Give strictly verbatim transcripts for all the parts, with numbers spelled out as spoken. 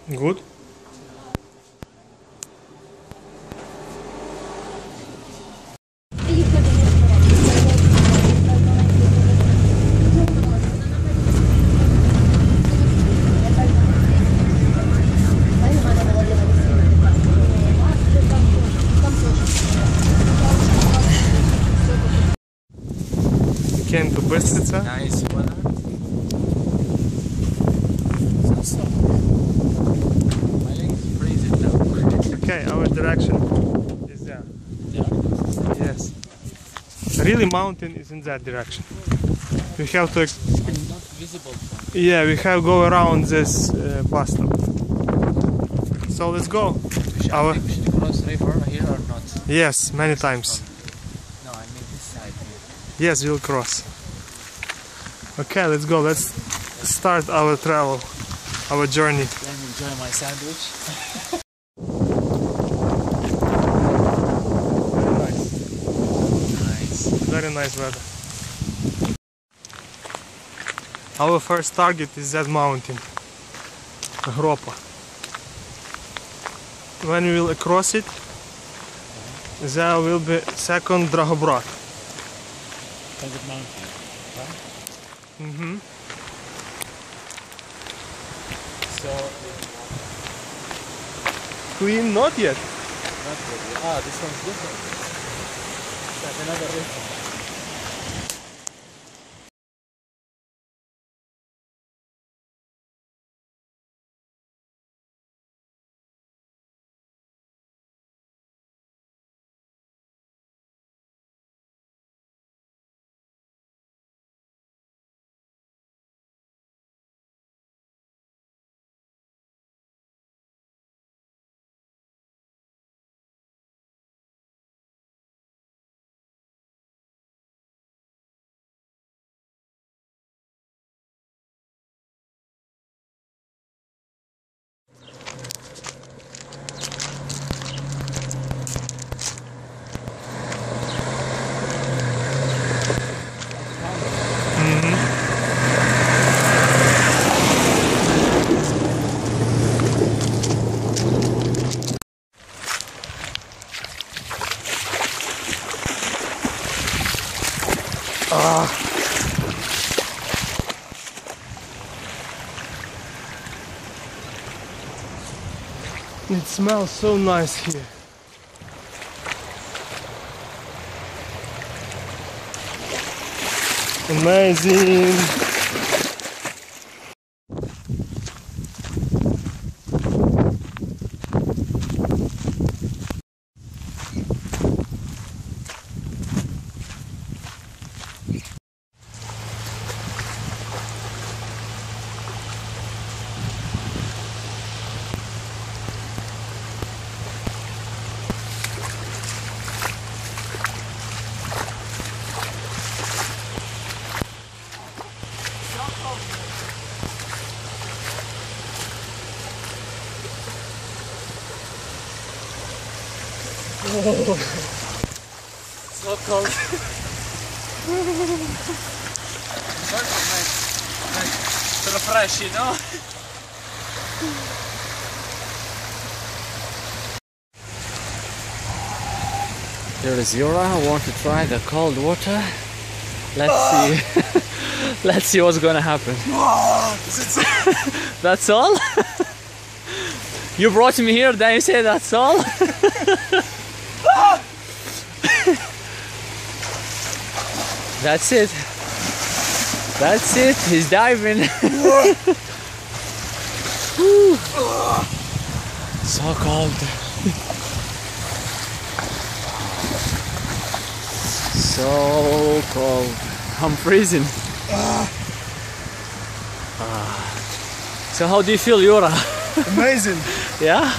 Good. Came to Bystrica. Nice weather. My legs freezing now. Okay, our direction is there. Yeah. Yes. Really, mountain is in that direction. We have to. It's not visible from. Yeah, we have to go around this uh, bus stop. So let's go. Should, Our we, should we cross river here or not? yes, many times. No, I mean this side here. Yes, we'll cross. Okay, let's go. Let's start our travel, our journey. Let me enjoy my sandwich. Very nice. Nice. Very nice weather. Our first target is that mountain, Gropa. When we will cross it, there will be second Dragobrat. Favorite mountain, right? Mm-hmm. So, Queen, not yet. not really. Ah, this one's different. That's another river. Ah. It smells so nice here. Amazing. Oh. So cold. Sort of fresh, you know? Here is Yura. I want to try the cold water. Let's Ah. see. Let's see what's gonna happen. Ah. That's all? You brought me here, then you say that's all? That's it. That's it. He's diving. So cold. So cold. I'm freezing. Ah. So how do you feel, Yura? Amazing. Yeah?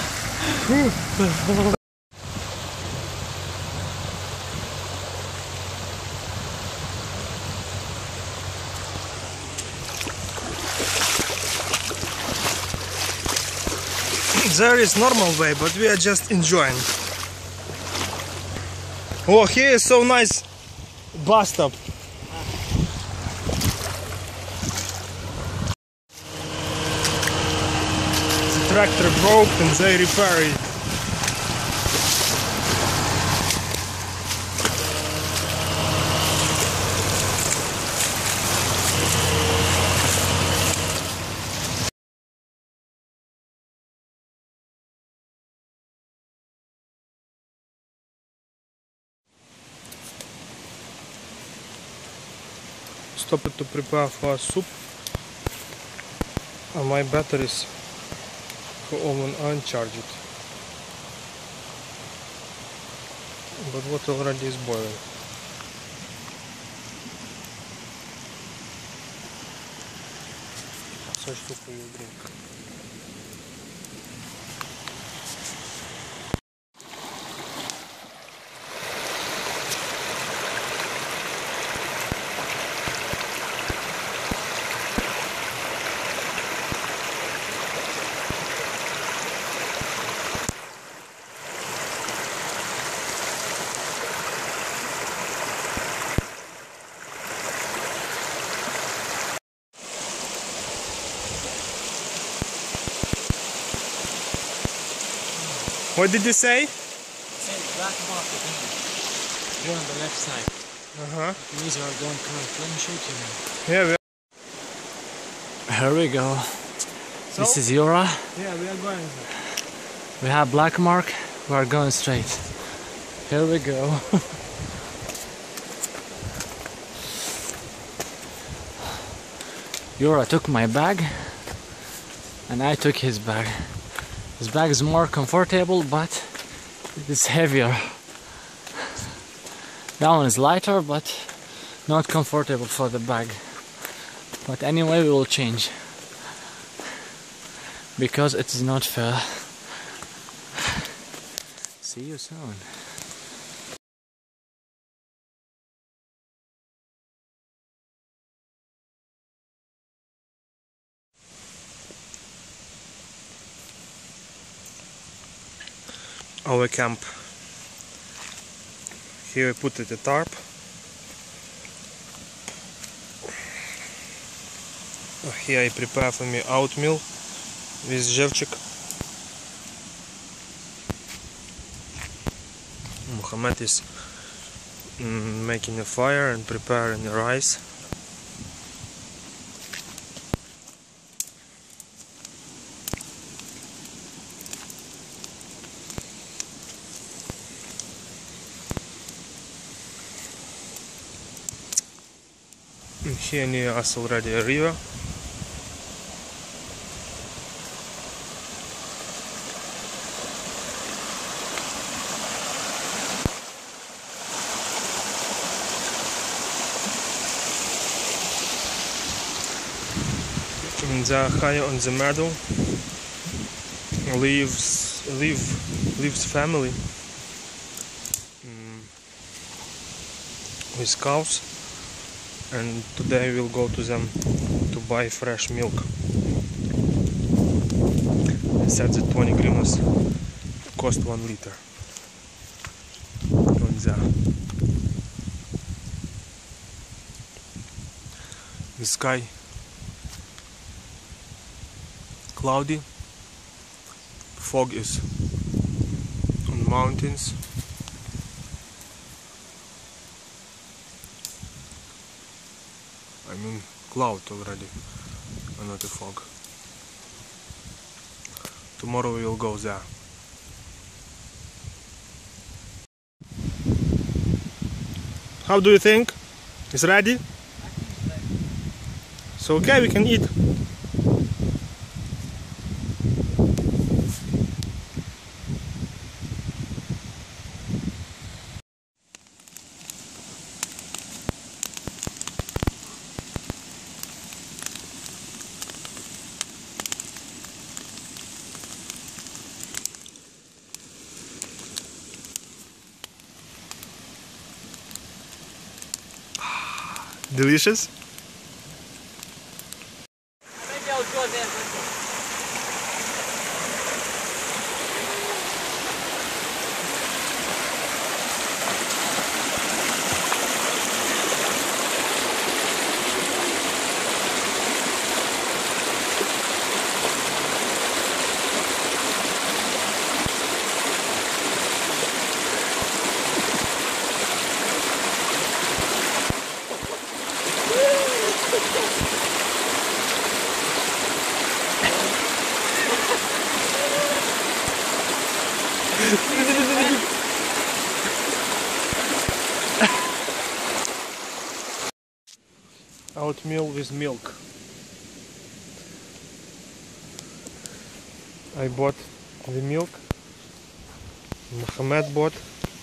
There is normal way, but we are just enjoying. Oh, here is so nice bus stop. The tractor broke and they repair it. Stopped to prepare for soup, and my batteries for oven uncharged, but water already is boiling. Such soup we will drink. What did you say? Say black market here. On the left side. Uh-huh. These are going correct. Let me show you now. Yeah, we Here we go. so, This is Yura. yeah, we are going. We have black mark. We are going straight. Here we go. Yura took my bag and I took his bag. His bag is more comfortable, but it is heavier. That one is lighter, but not comfortable for the bag. But anyway, we will change because it is not fair. See you soon. Our camp. Here we put it a tarp. Here I prepare for me oatmeal with Zhevchik. Muhammad is mm, making a fire and preparing the rice. And here near us already a river. And there high on the meadow lives live lives family mm, with cows, and today we'll go to them to buy fresh milk. They said that twenty hryvnias cost one liter. On there. The sky cloudy, fog is on mountains. I mean cloud already, and not a fog. Tomorrow we will go there. How do you think? Is ready? So okay, we can eat. Delicious? Maybe I'll go there. oatmeal with milk. I bought the milk. Mohammed bought.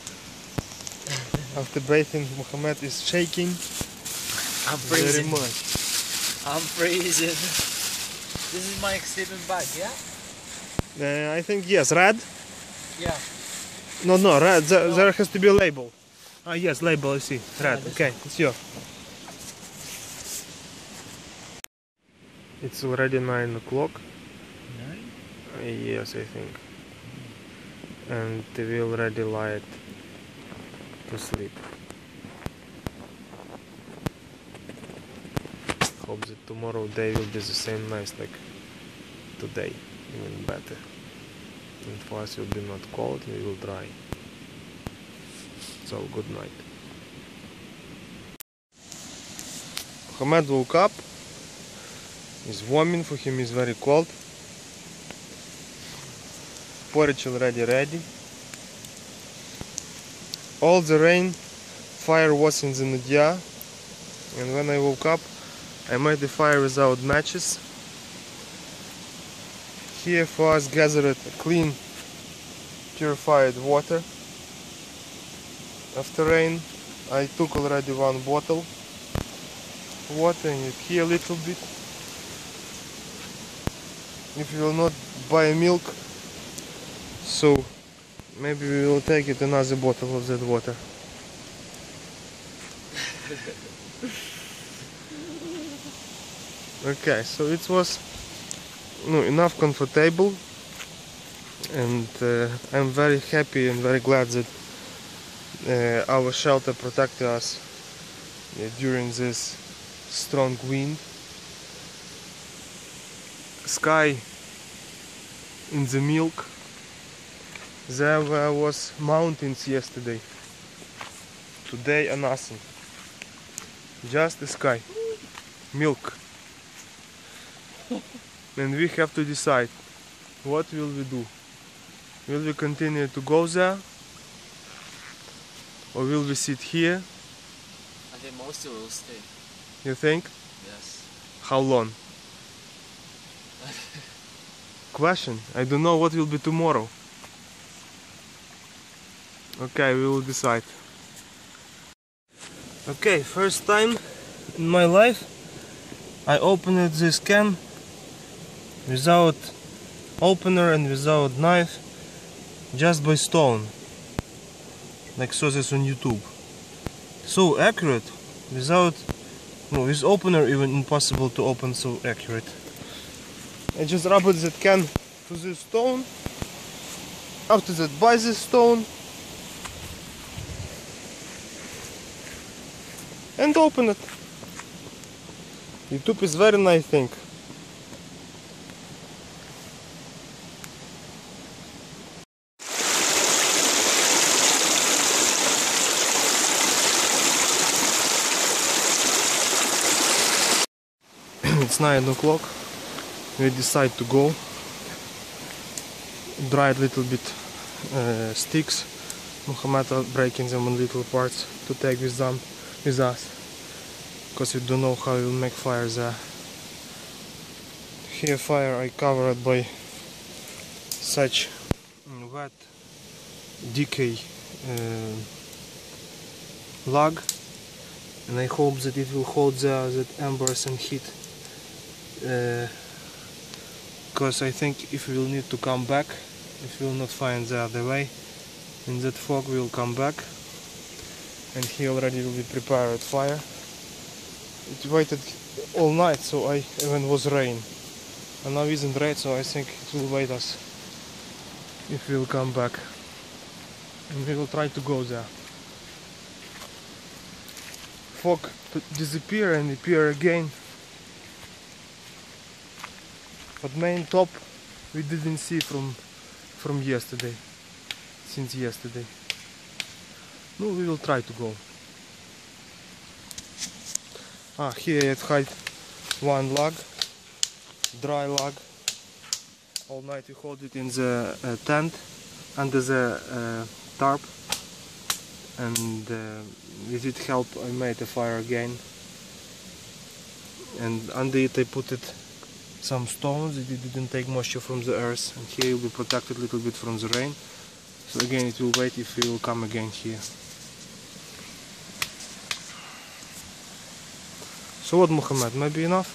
After bathing, Mohammed is shaking I'm very freezing. much. I'm freezing. This is my sleeping bag, yeah? Uh, I think yes, red. Yeah. No, no, red. There, No. there has to be a label. Ah, yes, label. I see. Red. this Okay, it's yours. It's already nine o'clock. Nine? Uh, yes, I think. And we already lied to sleep. Hope that tomorrow day will be the same nice like today, even better. And for us it will be not cold, we will dry. So good night. Mohammed woke up. He's warming, for him is very cold. Porridge already ready. All the rain, fire was in the Nadia, and when I woke up I made the fire without matches. Here for us gathered clean, purified water. After rain I took already one bottle of water and here a little bit. If you will not buy milk, so maybe we will take it another bottle of that water. Okay, so it was no, enough comfortable, and uh, I'm very happy and very glad that uh, our shelter protected us uh, during this strong wind. Sky in the milk. There was mountains yesterday. Today are nothing. Just the sky. Milk. And we have to decide what will we do. Will we continue to go there? Or will we sit here? I think most will stay. You think? Yes. How long? Question. I don't know what will be tomorrow. Okay, we will decide. Okay, first time in my life I opened this can without opener and without knife, just by stone, like saw this on YouTube. So accurate, without, no, with opener even impossible to open so accurate. I just rubbed that can to this stone, after that by this stone, and open it. YouTube is very nice thing. It's nine o'clock. We decide to go. Dried little bit uh, sticks. Mohammed are breaking them in little parts to take with them, with us, because we don't know how we will make fire there. Here fire I covered by such wet decay uh, log, and I hope that it will hold the that embers and heat. Because uh, I think if we will need to come back, if we will not find the other way, in that fog we will come back, and he already will be prepared fire. It waited all night, so I even was rain, and now isn't rain, so I think it will wait us if we will come back, and we will try to go there. Fog to disappear and appear again. But main top we didn't see from from yesterday, since yesterday. No, we will try to go. Ah, here at height one log, dry log. All night we hold it in the uh, tent under the uh, tarp, and uh, with it help I made a fire again. and under it I put it some stones. It didn't take moisture from the earth, and here it will be protected a little bit from the rain. So again, it will wait if it will come again here. So what, Muhammad, maybe enough?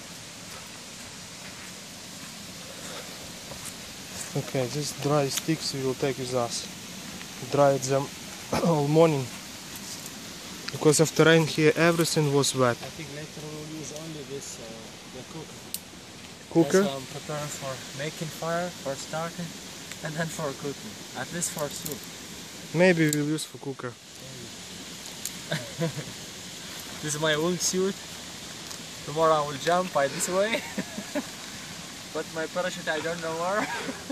Okay, these dry sticks we will take with us. Dried them all morning, because after rain here everything was wet. I think later we'll use only this, uh, the cooker. Cooker? That's what I'm preparing for making fire, for starting, and then for cooking. At least for soup. Maybe we'll use for cooker. This is my old suit. Tomorrow I will jump by this way. But my parachute I don't know where.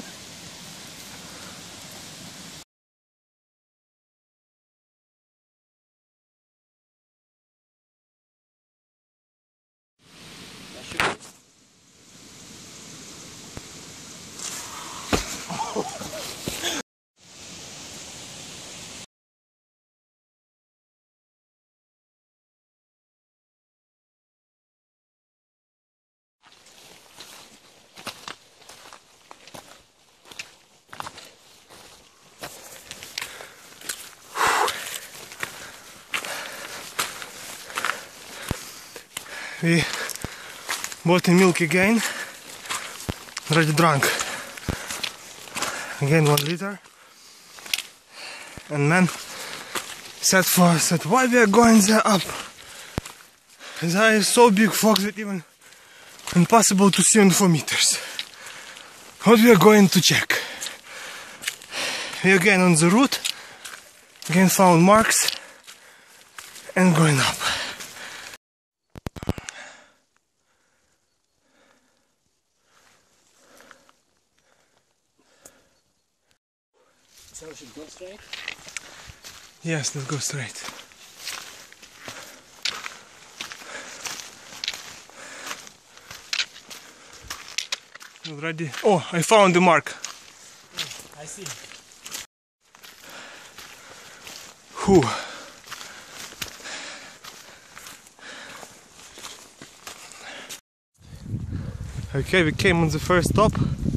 We bought in milk again, already drunk. Again one liter. And man said for said why we are going there up? There is so big fog that even impossible to see on four meters. What we are going to check? We again on the route, again found marks and going up. So we should go straight? Yes, let's go straight. Already. Oh, I found the mark. Oh, I see. Whew. Okay, we came on the first stop.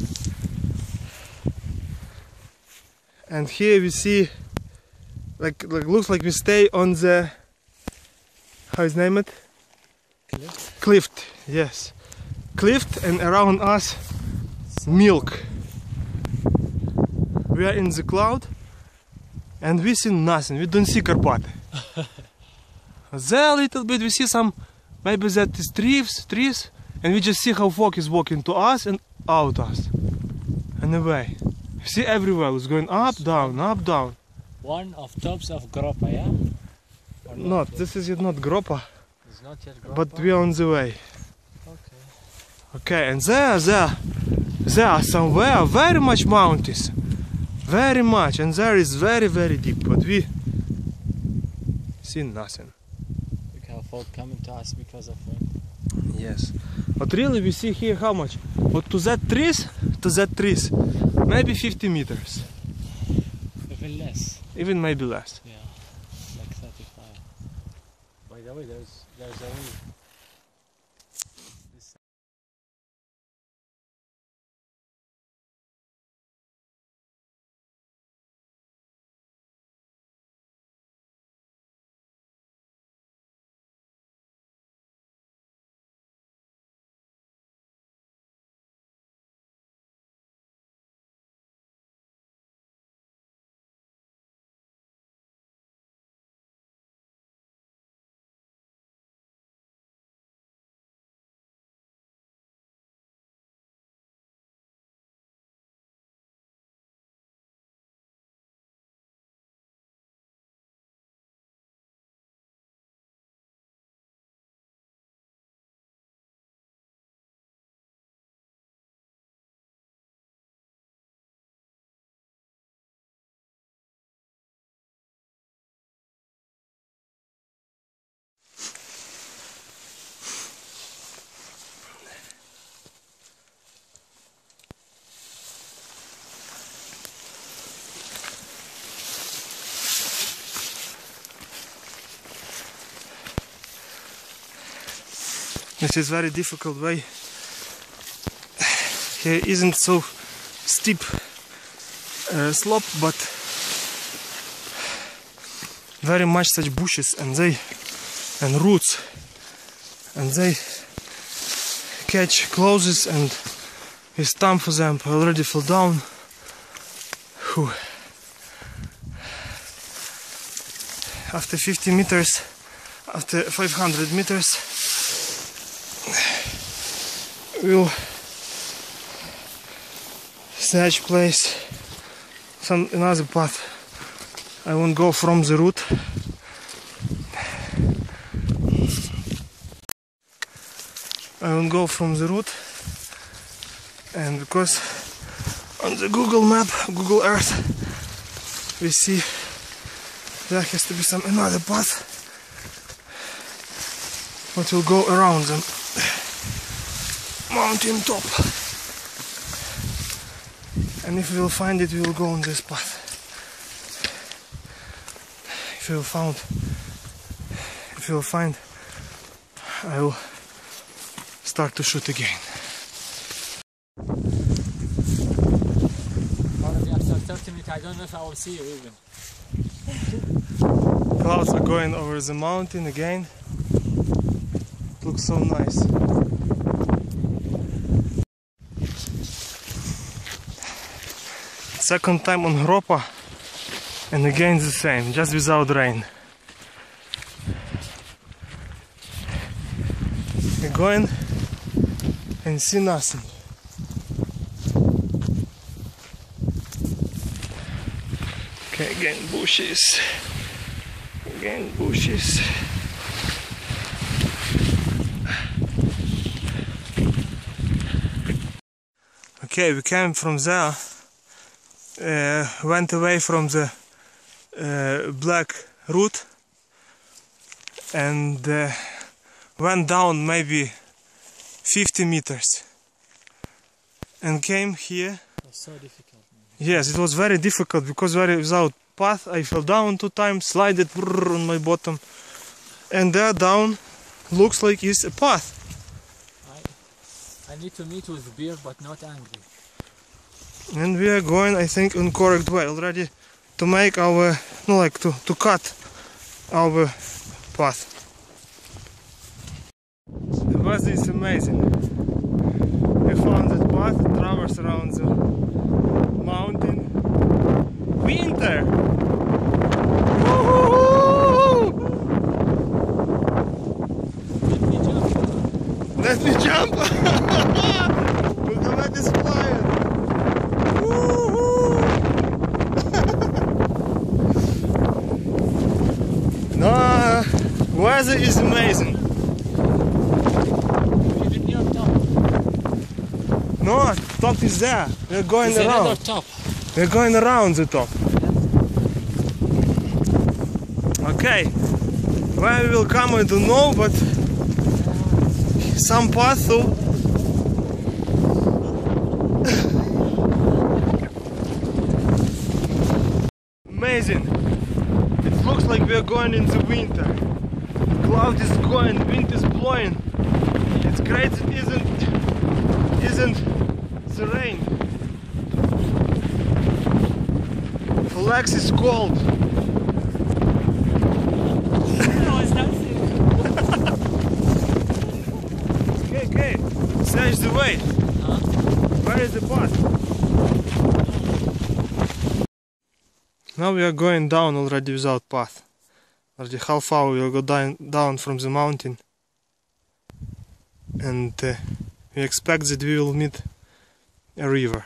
And here we see, like, like looks like we stay on the, how is name it? Cliff. Cliff, yes. Cliff, and around us, milk. We are in the cloud, and we see nothing. We don't see Karpaty. There a little bit we see some, maybe that is trees, trees, and we just see how fog is walking to us and out us, and away. See everywhere, it's going up, down, up, down. One of tops of Gropa, yeah? Or Not, yet? this is yet not Gropa, It's not yet Gropa. but we are on the way. Okay. Okay, and there, there, there are somewhere very much mountains. Very much, and there is very, very deep, but we see nothing. Look how fog coming to us because of wind. Yes. But really we see here how much? But to that trees, to that trees, maybe fifty meters. Even less. Even maybe less. Yeah. Like thirty-five. By the way, there's there's a wind. This is very difficult way. Here isn't so steep uh, slope, but very much such bushes and they and roots, and they catch clothes, and it's time for them. I already fell down. Whew. After fifty meters, after five hundred meters, we'll snatch place some another path. I won't go from the route. I won't go from the route, and because on the Google map, Google Earth, we see there has to be some another path, but we'll go around the mountain top, and if we will find it, we will go on this path. If we will found, if we will find, I will start to shoot again. After thirty minutes, I don't know if I will see you even. Clouds are going over the mountain again. It looks so nice. Second time on Hropa, and again the same, just without rain. We're going and see nothing. Okay, again bushes. Again bushes. Okay, we came from there, uh, went away from the uh, black route, and uh, went down maybe fifty meters and came here. It was so difficult. Yes, it was very difficult because very without path I fell down two times, slided on my bottom, and there down looks like it's a path. I, I need to meet with beer, but not angry. And we are going, I think, in correct way already to make our, no, like to, to cut our path. The weather is amazing. We found that path, traverse around the mountain. Winter! Woo-hoo-hoo! Let me jump! Let me jump! Look how that is flying! Woo-hoo! No, weather is amazing. No, top is there. We're going There's around. another top. We're going around the top. Okay. Where we will come, I don't know, but some path though. Amazing. It looks like we are going in the winter. The cloud is going, wind is blowing. It's great it isn't isn't the rain. The legs is cold. No, it's not Okay, okay. Search the way. Huh? Where is the path? Now we are going down already without path. Already half hour we will go down, down from the mountain. And uh, we expect that we will meet a river.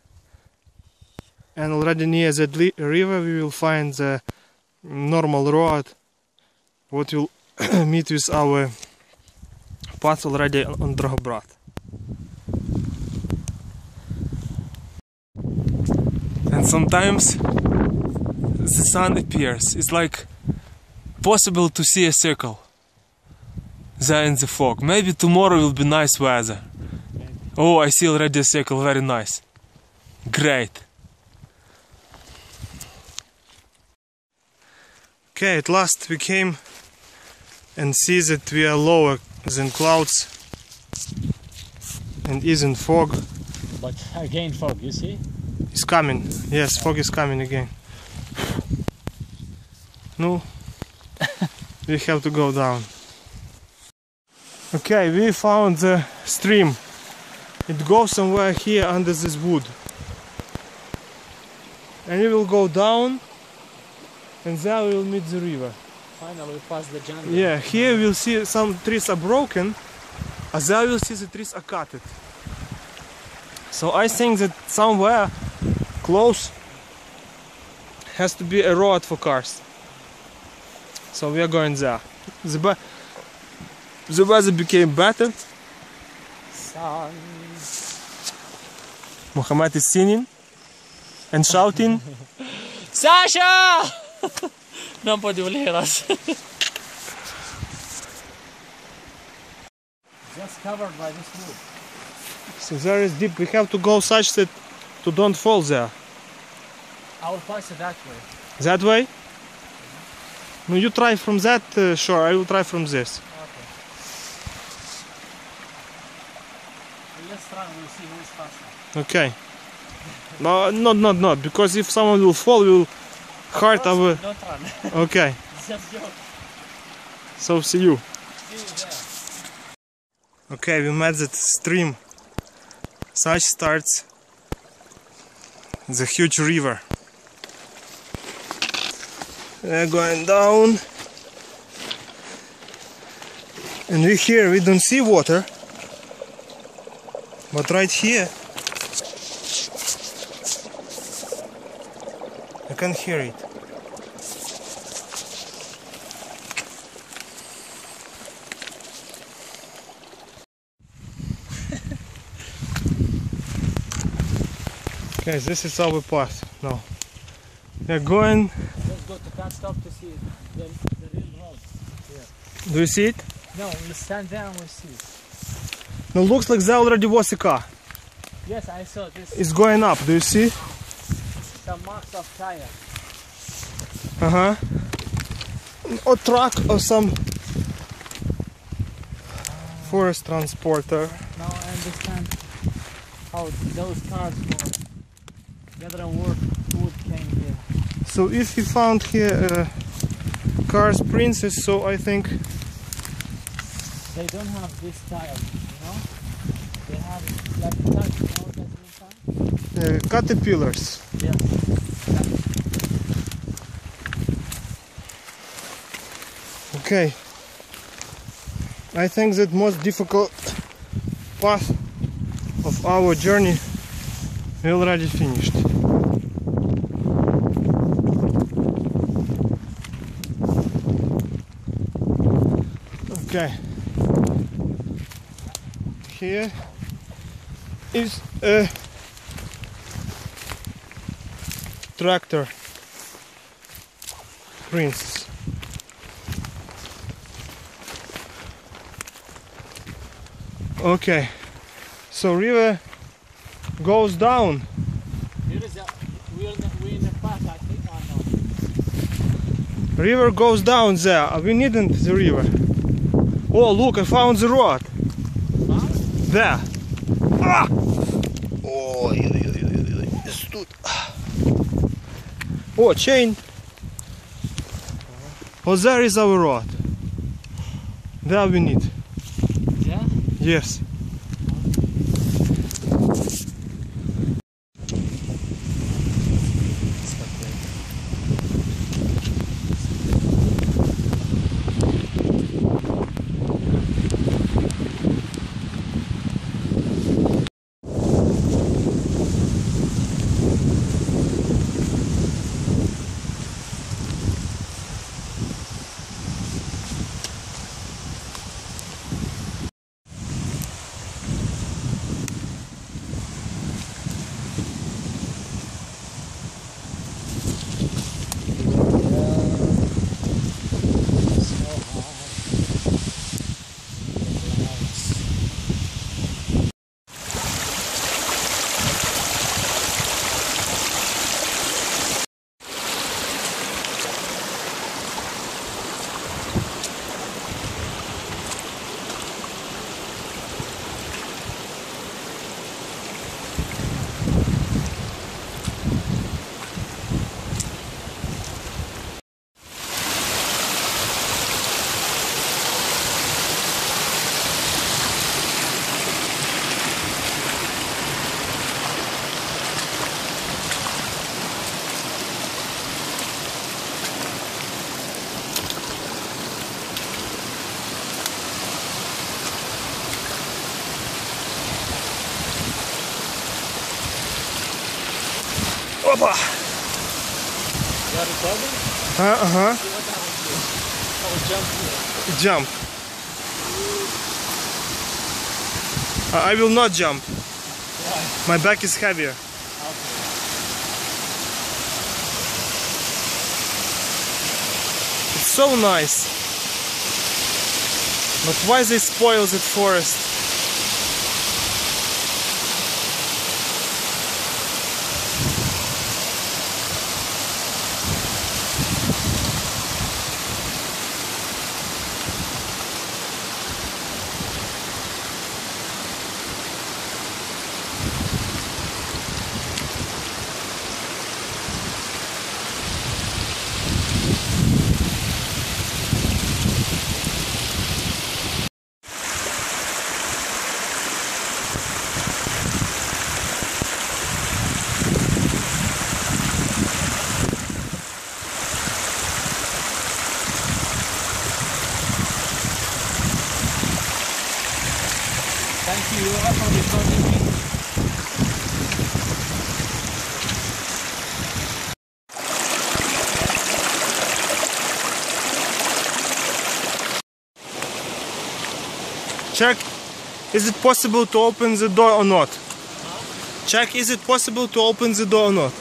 And already near that river we will find the normal road, what will meet with our path already on Dragobrat. And sometimes the sun appears. It's like possible to see a circle there in the fog. Maybe tomorrow will be nice weather. Oh, I see already a circle, very nice. Great. Okay, at last we came and see that we are lower than clouds. and isn't fog. But again fog, you see? It's coming. Yes, fog is coming again. No, we have to go down. Okay, we found the stream. It goes somewhere here under this wood. And we will go down, and there we will meet the river. Finally we passed the jungle. Yeah, here we'll see some trees are broken, and there we'll see the trees are cut. So I think that somewhere close has to be a road for cars. So we are going there. The, the weather became better. Sun. Muhammad is singing and shouting. Sasha! Non può divoleras. Just covered by this wood. So there is deep. We have to go such that to don't fall there. I will pass it that way. That way? No, you try from that uh, shore. I will try from this. Okay. Let's try and we'll see who is faster. Okay. No, not, not, not. Because if someone will fall, we will hurt our. Don't run. Okay. Just joke. So see you. See you there. Okay, we met that stream. Such starts the huge river. We're going down, and we here we don't see water, but right here I can hear it. Okay, this is our path now. We're going. Let's go to can't stop to see it. The, the real road. Yeah. Do you see it? No, we'll stand there and we'll see it. No, looks like there already was a car. Yes, I saw this. It's going up. Do you see? Some marks of tire. Uh huh. Or truck or some forest transporter. Now I understand how those cars for gathering wood, wood came here. So if we found here uh, Cars Princess, so I think they don't have this style, you know? They have like a touch, you know what that means? uh, caterpillars. Yes. Okay. I think that most difficult path of our journey we already finished. Okay. Here is a tractor Princess. Okay, so river goes down. Here is a, we're in the, we're in the path, I think, or no? River goes down there. We needn't the river. Oh, look! I found the road. Huh? There. Ah! Oh, it's тут. Oh, chain. Oh, there is our road. There we need. Yeah? Yes. Opa! You are recording? Uh huh. See what I will do. I will jump here. Jump. I I will not jump. Why? My back is heavier. Okay. It's so nice. But why they spoil that forest? Thank you for recording me. Check, is it possible to open the door or not? Check, is it possible to open the door or not?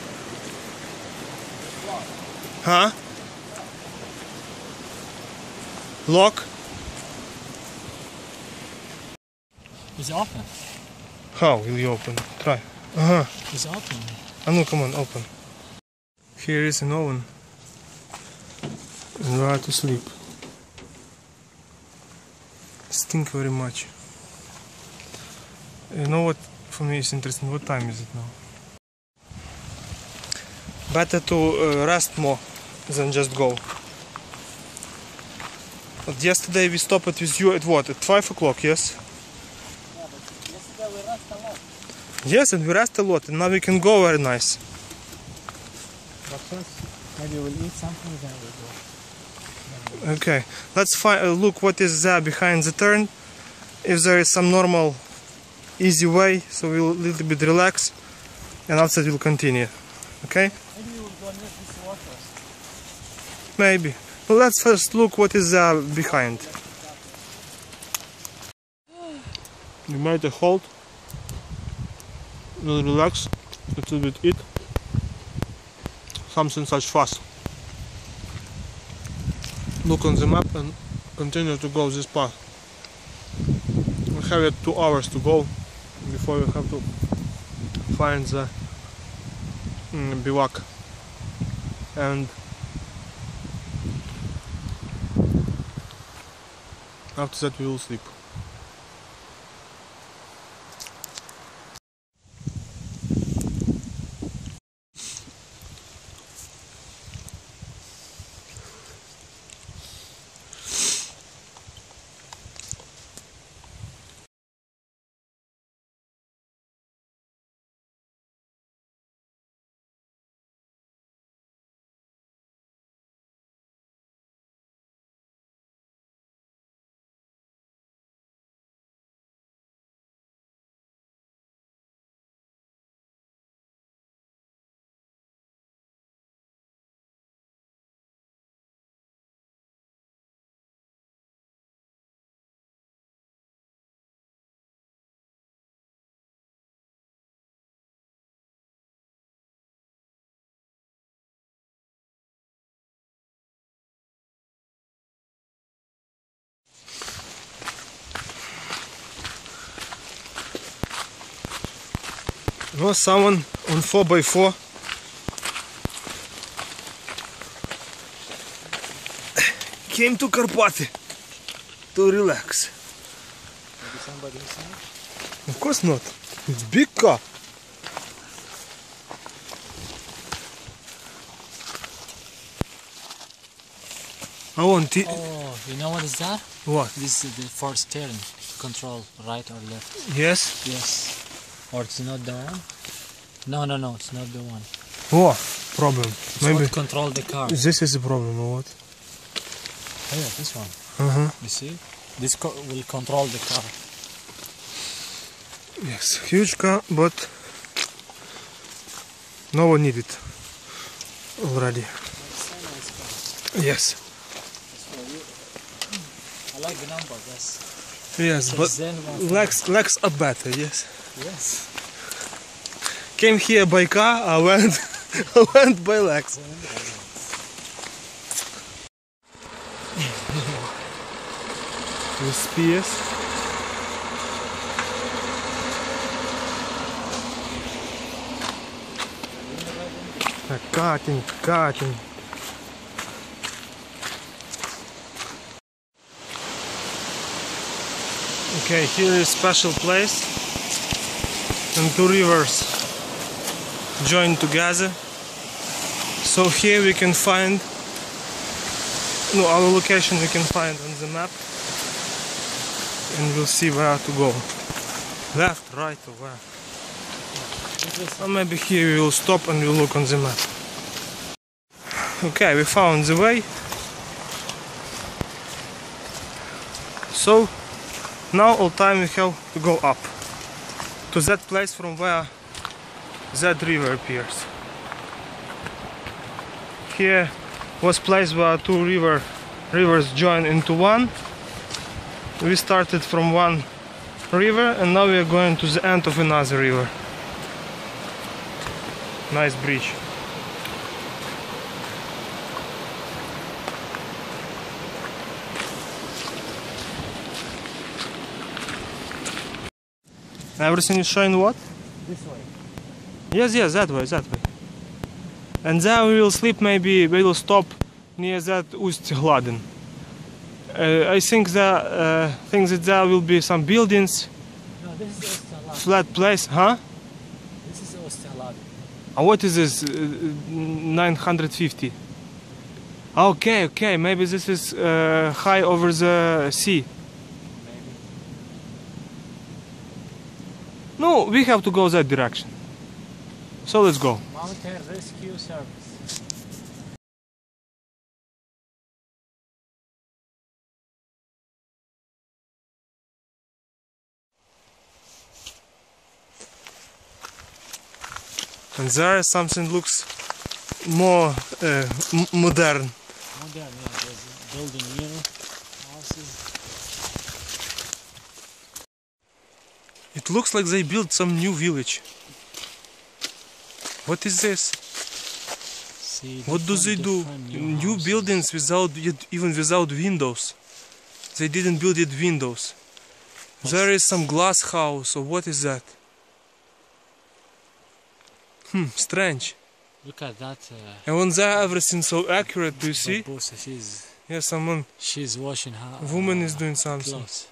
Huh? Lock? It's open. How will you open? Try. Uh-huh. It's open. Ah, no, come on, open. Here is an oven. And we are to sleep. Stink very much. You know what for me is interesting? What time is it now? Better to uh, rest more than just go. But yesterday we stopped with you at what? At five o'clock, yes? Yeah, but yesterday we rest a lot. Yes, and we rest a lot, and now we can go very nice. But first, maybe we'll eat something, then we'll go. Okay, let's find, uh, look what is there behind the turn. If there is some normal, easy way, so we'll a little bit relax, and after we'll continue. Okay? Maybe we'll go near this water. Maybe. Well, let's first look what is there behind. You made a halt. We'll relax. A little bit eat. Something such fast. Look on the map and continue to go this path. We have yet two hours to go before we have to find the mm, bivouac. And after that we will sleep. No, someone on four by four came to Karpaty to relax. Maybe somebody inside? Of course not. It's big car. I want it. Oh, you know what is that? What? This is the for steering control, right or left. Yes. Yes. Or it's not the one? No, no, no, it's not the one. What? Problem. It's Maybe what control the car. this is a problem or what? Oh yeah, this one. Uh-huh. You see? This co will control the car. Yes, huge car, but No one need it already. Yes. I like the number, yes. Yes, but legs, legs are better, yes. Yes. Came here by car, I went, I went by legs. The spears. Uh, cutting, cutting. Okay, here is special place, and two rivers join together. So here we can find, no, our location we can find on the map, and we'll see where to go. Left, right, or where? Or maybe here we will stop and we'll look on the map. Okay, we found the way. So now all time we have to go up to that place from where that river appears. Here was place where two river rivers join into one. We started from one river and now we are going to the end of another river. Nice bridge. Everything is showing what? This way. Yes, yes, that way, that way. And there we will sleep, maybe we will stop near that Ust-Gladin. Uh, I think that, uh, think that there will be some buildings, No, this is Ust-Gladin. flat place, huh? This is Ust-Gladin. Uh, what is this? Uh, nine hundred fifty. Okay, okay, maybe this is uh, high over the sea. Maybe. No, we have to go that direction. So let's go. Mountain Rescue Service. And there something looks more uh, m modern. Modern, yeah, there's a building here, houses. It looks like they built some new village. What is this? See, What do they do? new, New houses. buildings without yet, even without windows. They didn't build it windows. There is some glass house, or what is that? Hmm, strange. Look at that. Uh, And when there everything so accurate, do you see? Barbosa, she's Yeah, someone, she's washing her. a woman uh, is doing something. clothes.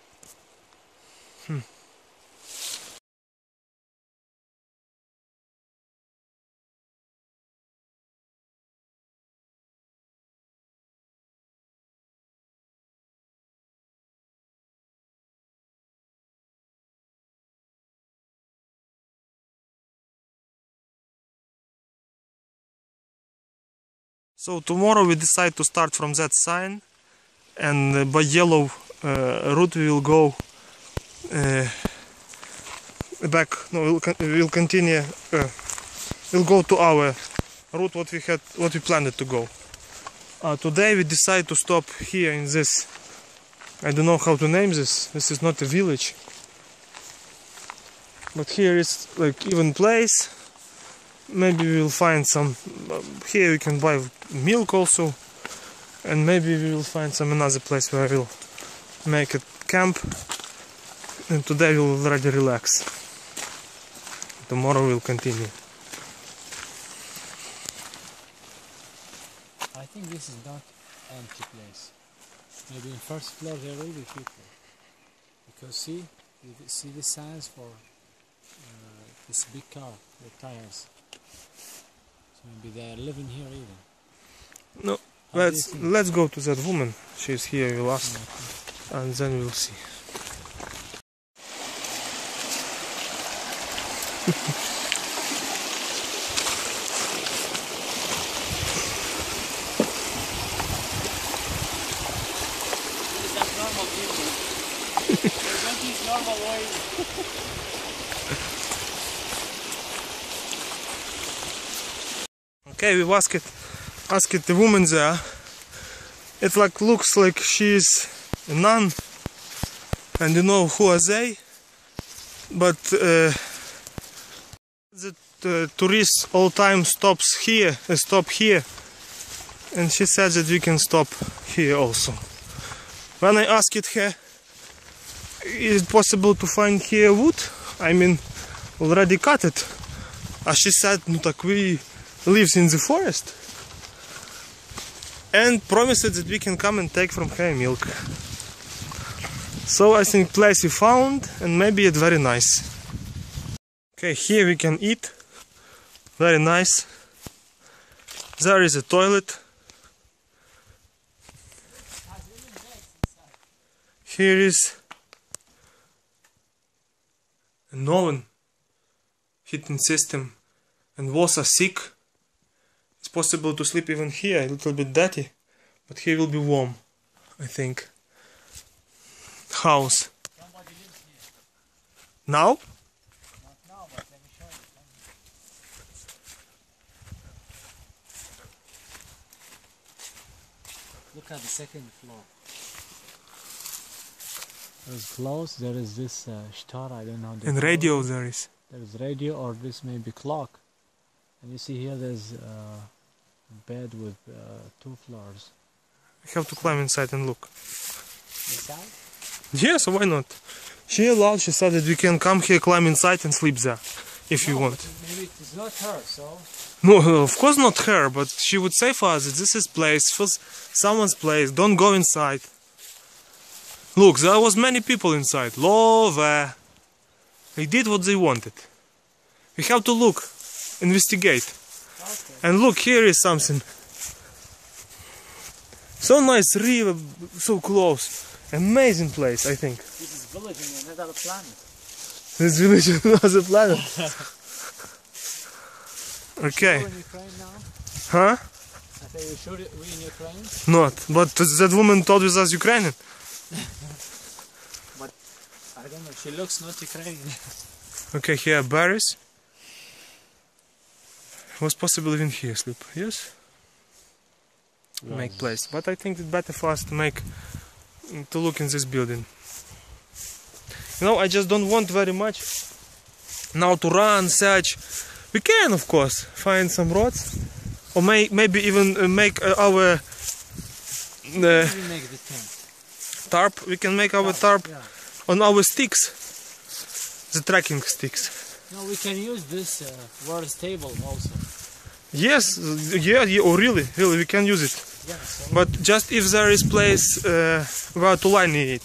So tomorrow we decide to start from that sign, and uh, by yellow uh, route we will go uh, back. No, we'll, con we'll continue. Uh, we'll go to our route what we had, what we planned to go. Uh, today we decide to stop here in this. I don't know how to name this. This is not a village, but here is like even place. Maybe we'll find some. Here we can buy milk also, and maybe we will find some another place where we'll make a camp. And today we'll already relax. Tomorrow we'll continue. I think this is not empty place. Maybe in first floor there will be people. Because see, you see the signs for uh, this big car with tires. So maybe they are living here even. No, How do you let's think? let's go to that woman. She's here. We'll ask, Okay. and then we'll see. Is that normal people? They don't use normal ways. Okay, we've asked it, asked the woman there. It like looks like she's a nun, and you know who are they? But uh, the uh, tourists all time stops here, uh, stop here, and she said that we can stop here also. When I asked her, is it possible to find here wood? I mean, already cut it. As she said, no, так we lives in the forest. And promised that we can come and take from her milk. So I think place we found, and maybe it's very nice. Okay, here we can eat. Very nice. There is a toilet. Here is an oven, heating system, and was a sick. It's possible to sleep even here, a little bit dirty, but here will be warm, I think. House. Somebody lives here. Now? Not now, but let me show you. Look at the second floor. There's clothes, there is this uh, star, I don't know. The And color. radio there is. There's radio, or this may be clock. And you see here there's uh, a bed with uh, two floors. We have to climb inside and look. Inside? Yes, why not? She allowed, she said that we can come here, climb inside and sleep there, if you No, want. but maybe it is not her, so... No, of course not her, but she would say for us that this is place, first someone's place, don't go inside. Look, there was many people inside. Love. They did what they wanted. We have to look, investigate. Okay. And look, here is something. So nice river, so close. Amazing place, I think. This is village in another planet. This village is another planet. Okay. We're in Ukraine now? Huh? I say you sure we're in Ukraine? Not. But that woman told us Ukrainian. But I don't know, she looks not Ukrainian. Okay, here berries. Was possible even here sleep, yes? Make place. But I think it's better for us to make to look in this building. You know, I just don't want very much now to run, search. We can, of course, find some roads, or may, maybe even uh, make uh, our uh, We make the tent. tarp. We can make our tarp Yeah. on our sticks, the trekking sticks. No, we can use this uh, words table also. Yes, yeah, yeah, oh really, really, we can use it. Yeah, so But just if there is place uh, where to line it.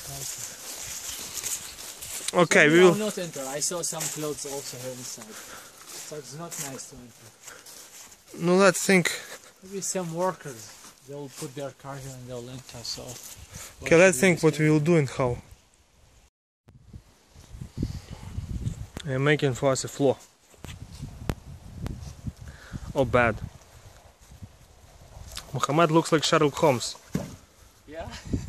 Okay, so we will. not enter. I saw some clothes also here inside. So it's not nice to enter. No, let's think. Maybe some workers, they'll put their cars here and they'll enter, so... Okay, let's think what we will do and how. I'm making for us a floor. Oh, bad. Muhammad looks like Sherlock Holmes. Yeah?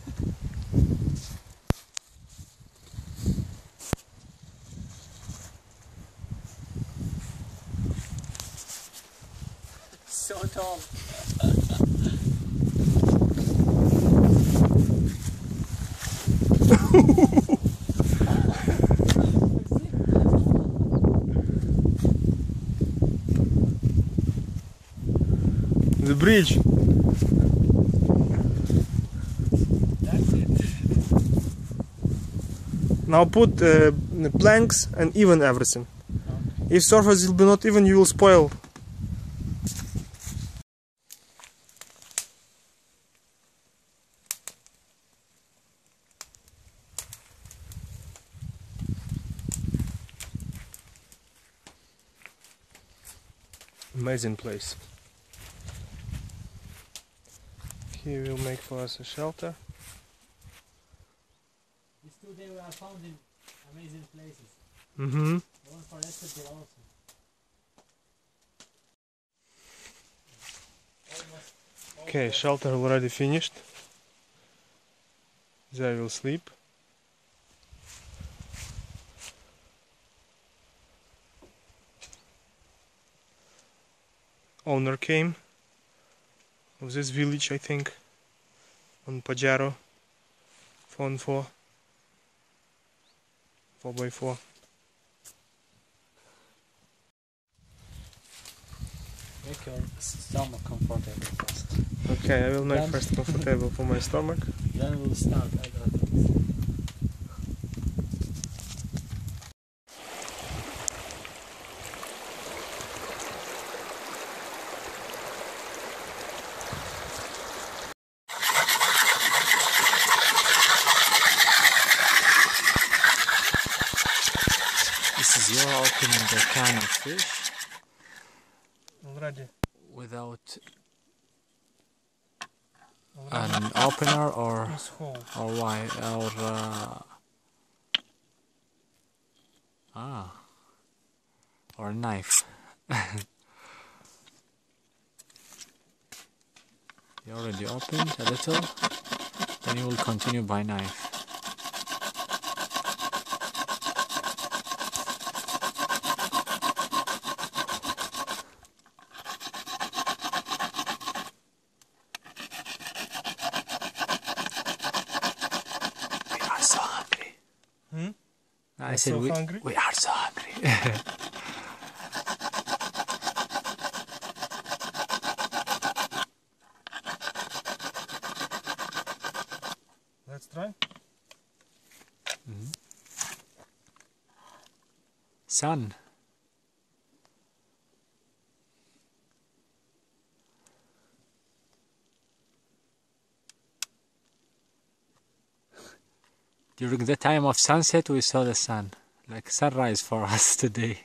So tall. The bridge. That's it. Now put uh, the planks and even everything. If surface will be not even, you will spoil. Amazing place. Here we'll make for us a shelter. These two days we are found in amazing places. Mm-hmm. The one for yesterday also. Almost. Okay, shelter already finished. There we'll sleep. owner came of this village, I think, on Pajaro, four on four, four by four. Make your stomach comfortable first. Okay, I will make Then- first comfortable for my stomach. Then we'll start other things. This is your opening the can of fish Already. without Already an opener or is whole. or why or uh, ah or a knife. You already opened a little, then you will continue by knife. We are so hungry. Hmm? I You're said so we, hungry? we are so hungry. Let's try. Son. During the time of sunset we saw the sun, like sunrise for us today.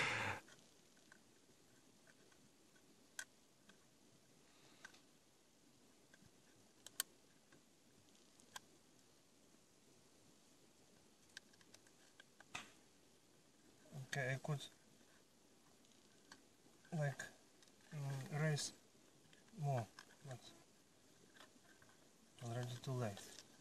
Okay, I could like mm, raise more, but already too late.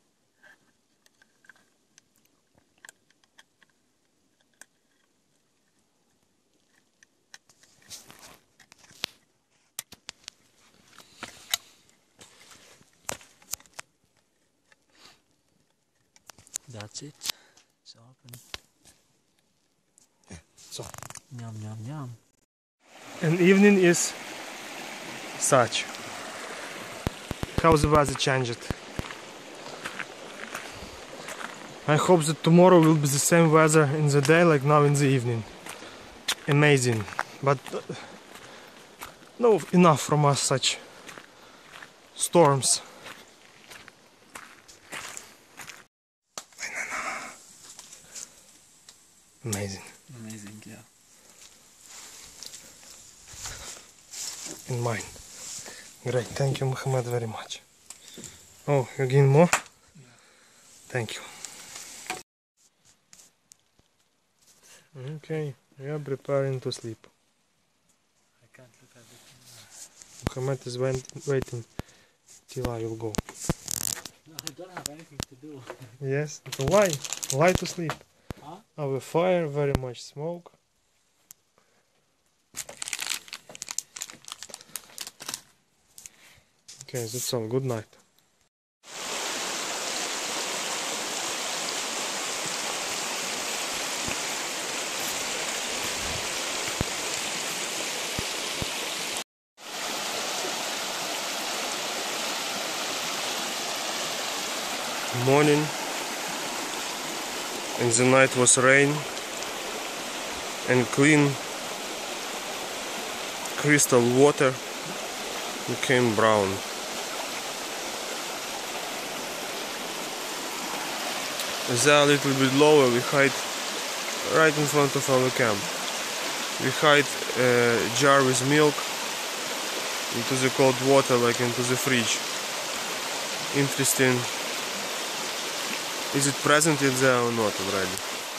That's it. It's open. So, Yum yum yum. and evening is such. How the weather changed. I hope that tomorrow will be the same weather in the day like now in the evening. Amazing, but uh, no enough from us such storms. Amazing. Amazing, yeah. In mine. Great, thank you, Muhammad, very much. Oh, you getting more? Yeah. Thank you. Okay, we are preparing to sleep. I can't look at it. Muhammad is wait, waiting till I will go. No, I don't have anything to do. Yes, so why? Why to sleep? Huh? Our fire, very much smoke. Okay, that's all. Good night. Morning, and the night was rain and clean crystal water became brown. There a little bit lower we hide right in front of our camp. We hide a jar with milk into the cold water, like into the fridge. Interesting. Is it present in there or not already?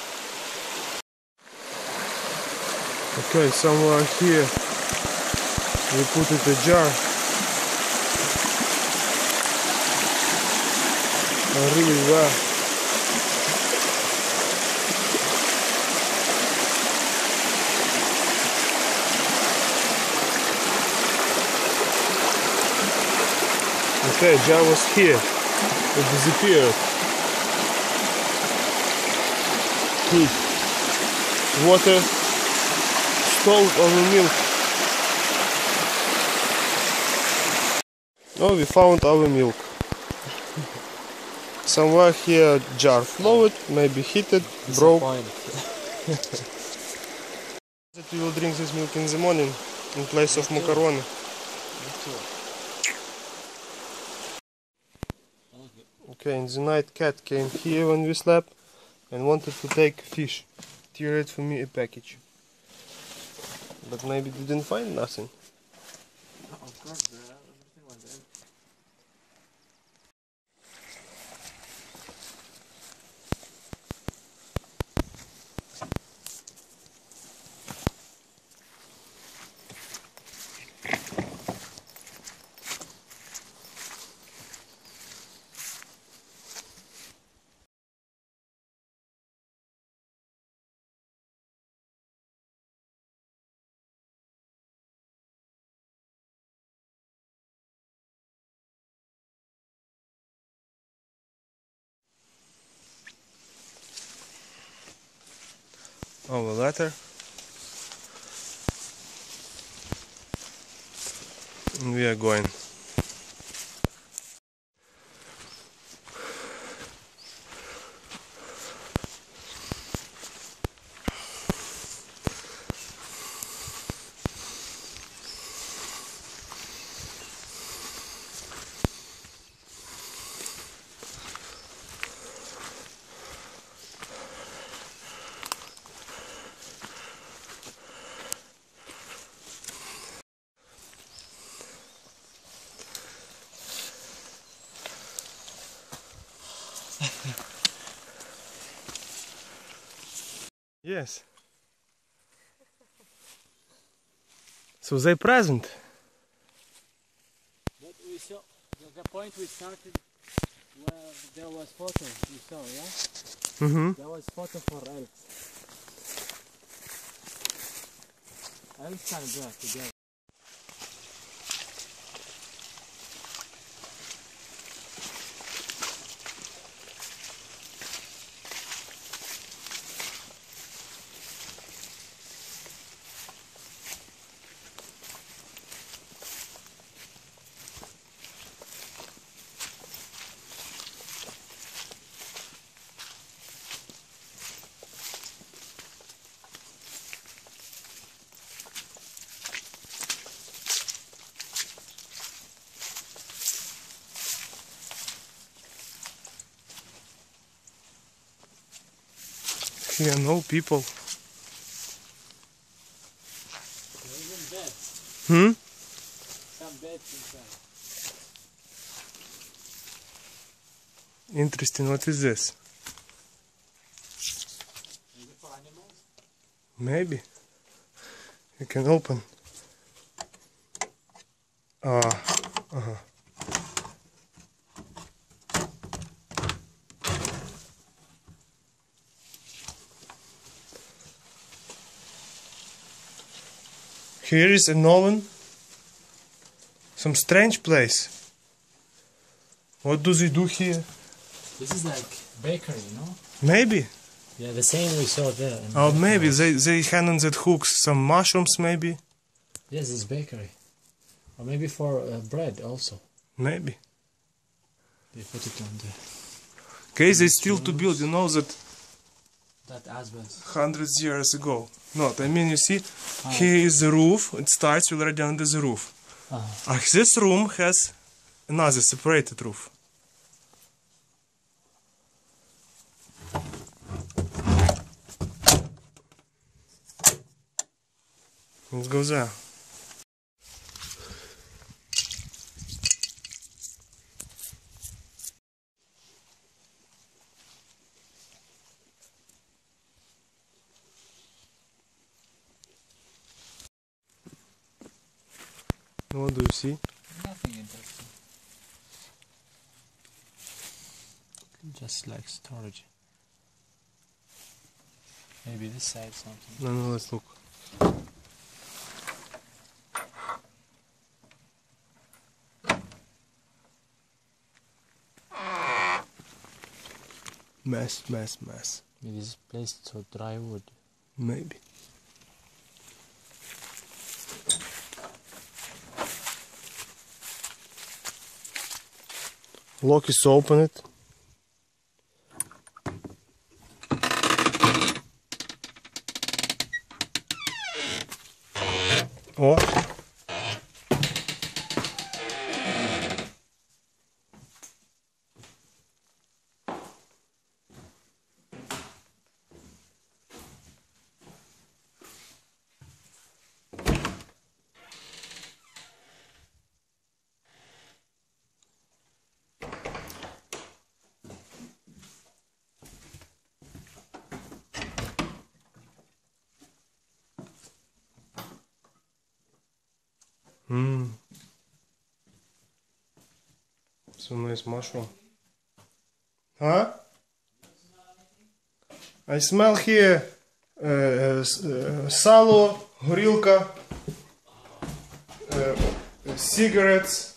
Okay, somewhere here we put it a jar. And really well. Okay, jar was here. It disappeared. Heat. Water. Stove over milk. Oh, we found our milk. Somewhere here jar flowed, maybe heated, broke. That we will drink this milk in the morning in place of macaroni. Okay, in the night cat came here when we slept and wanted to take fish. Teared for me a package. But maybe didn't find nothing. Of course, uh, everything was there. Our letter. And we are going. Yes. So they present. But we saw the, the point we started where there was photo. We saw, yeah. Mm-hmm. There was photo for elk. Elk and there together. Here no people. There are even beds. Hmm? Some beds inside. Interesting, what is this? Maybe for animals? Maybe. You can open. Ah, uh-huh. Here is a Nolan. Some strange place. What do they do here? This is like bakery, you know? Maybe. Yeah, the same we saw there. in Or the maybe house. they, they hang on that hooks some mushrooms, maybe. Yes, it's bakery. Or maybe for uh, bread also. Maybe. They put it on the... Okay, they still to build, you know that That asbestos. hundreds years ago. Not, I mean, you see, Ah. here is the roof, it starts already under the roof. Ah. Uh, this room has another separated roof. Let's go there. What do you see? Nothing interesting. Just like storage. Maybe this side something. No, no, let's look. Mess, mess, mess. Maybe this place to dry wood. Maybe. Lock is open it. Oh. Mmm. So nice mushroom. Huh? I smell here uh, uh, uh, salo, горілка, uh, cigarettes.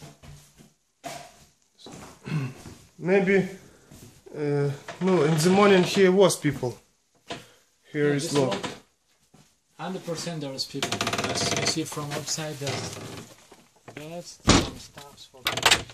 Maybe uh, no. In the morning here was people. Here Yeah, is this locked. one hundred percent there is people because you see from outside there's beds, some stuffs for people.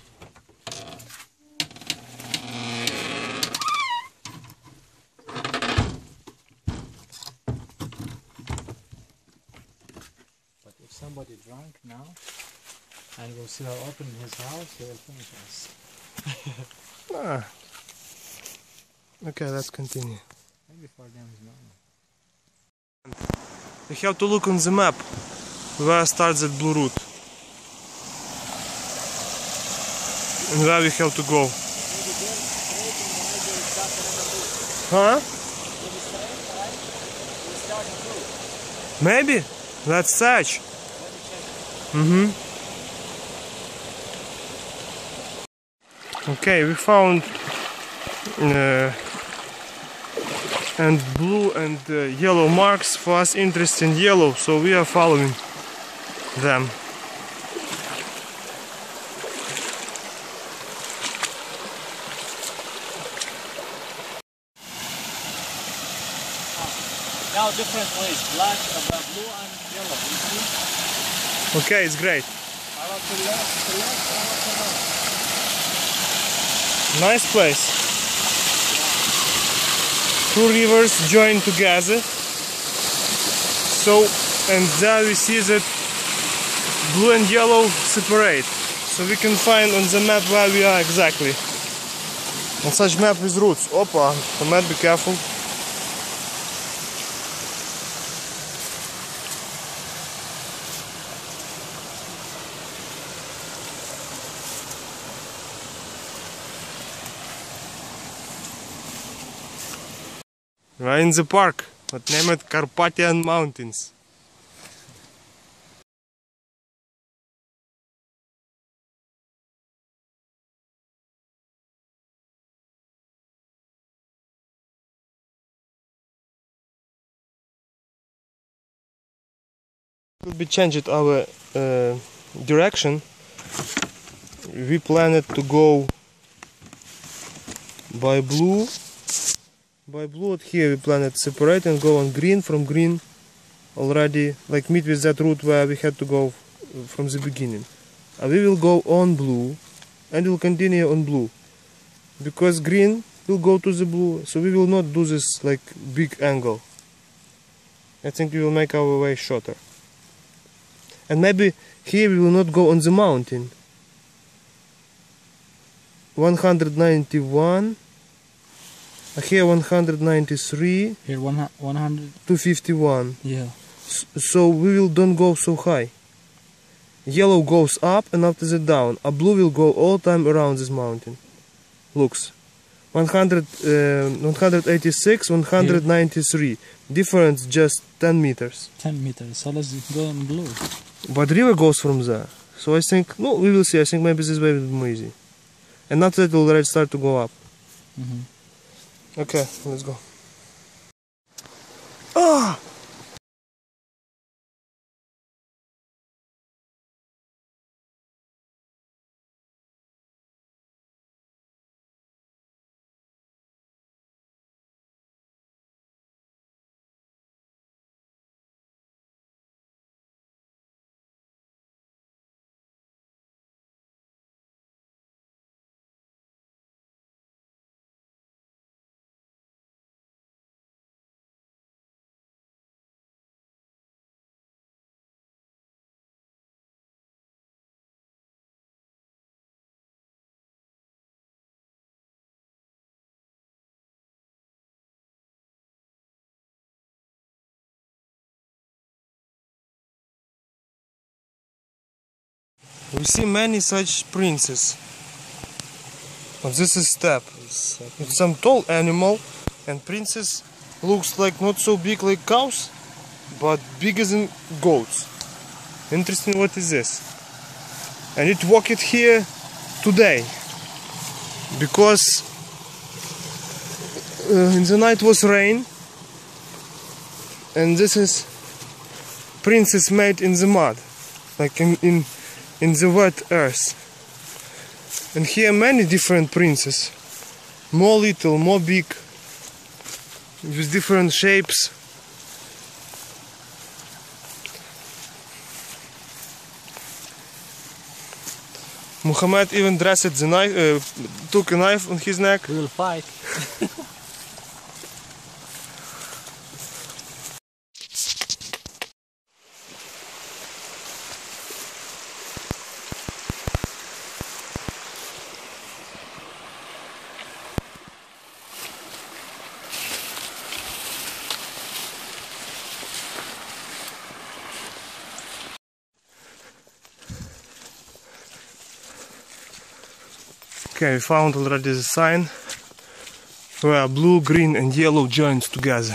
But if somebody drunk now and will see how open his house, he will finish us. Ah. Okay, let's continue. Maybe for them is normal. We have to look on the map where starts that blue route and where we have to go. Huh? Maybe? Let's search. Mm-hmm. Okay, we found uh, and blue and uh, yellow marks. For us interest in yellow, so we are following them. Now different ways, black, uh, blue and yellow, you see? Okay, it's great. I want to left, to left, I want to right. Nice place. Two rivers join together. So, and there we see that blue and yellow separate. So we can find on the map where we are exactly. On such map with routes. Opa, Ahmed, be careful. We're in the park, but named Carpathian Mountains. Will be changed our uh, direction. We planned to go by blue. By blue out here we planned separate and go on green. From green already like meet with that route where we had to go from the beginning. And we will go on blue and we'll continue on blue. Because green will go to the blue, so we will not do this like big angle. I think we will make our way shorter. And maybe here we will not go on the mountain. one hundred ninety-one. Here one hundred ninety-three. Here one, one hundred. two fifty-one. Yeah. So we will don't go so high. Yellow goes up and after that down. A blue will go all time around this mountain. Looks. one hundred, uh, one hundred eighty-six, one hundred ninety-three. Difference just ten meters. ten meters. So let's go in blue. But river goes from there. So I think, no, we will see. I think maybe this way will be more easy. And after that it will already start to go up. Mm-hmm. Okay, let's go. Ah! We see many such princes. But this is steppe. It's some tall animal, and princess looks like not so big like cows, but bigger than goats. Interesting, what is this? I need to walk it here today, because uh, in the night was rain, and this is princess made in the mud, like in, in, in the wet earth. And here many different princes, more little, more big, with different shapes. Muhammad even dressed the knife, uh, took a knife on his neck. We will fight. Okay, we found already the sign where blue, green and yellow joined together.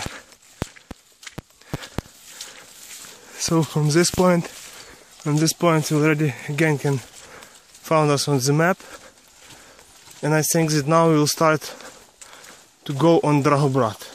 So from this point, from this point we already again can found us on the map, and I think that now we will start to go on Dragobrat.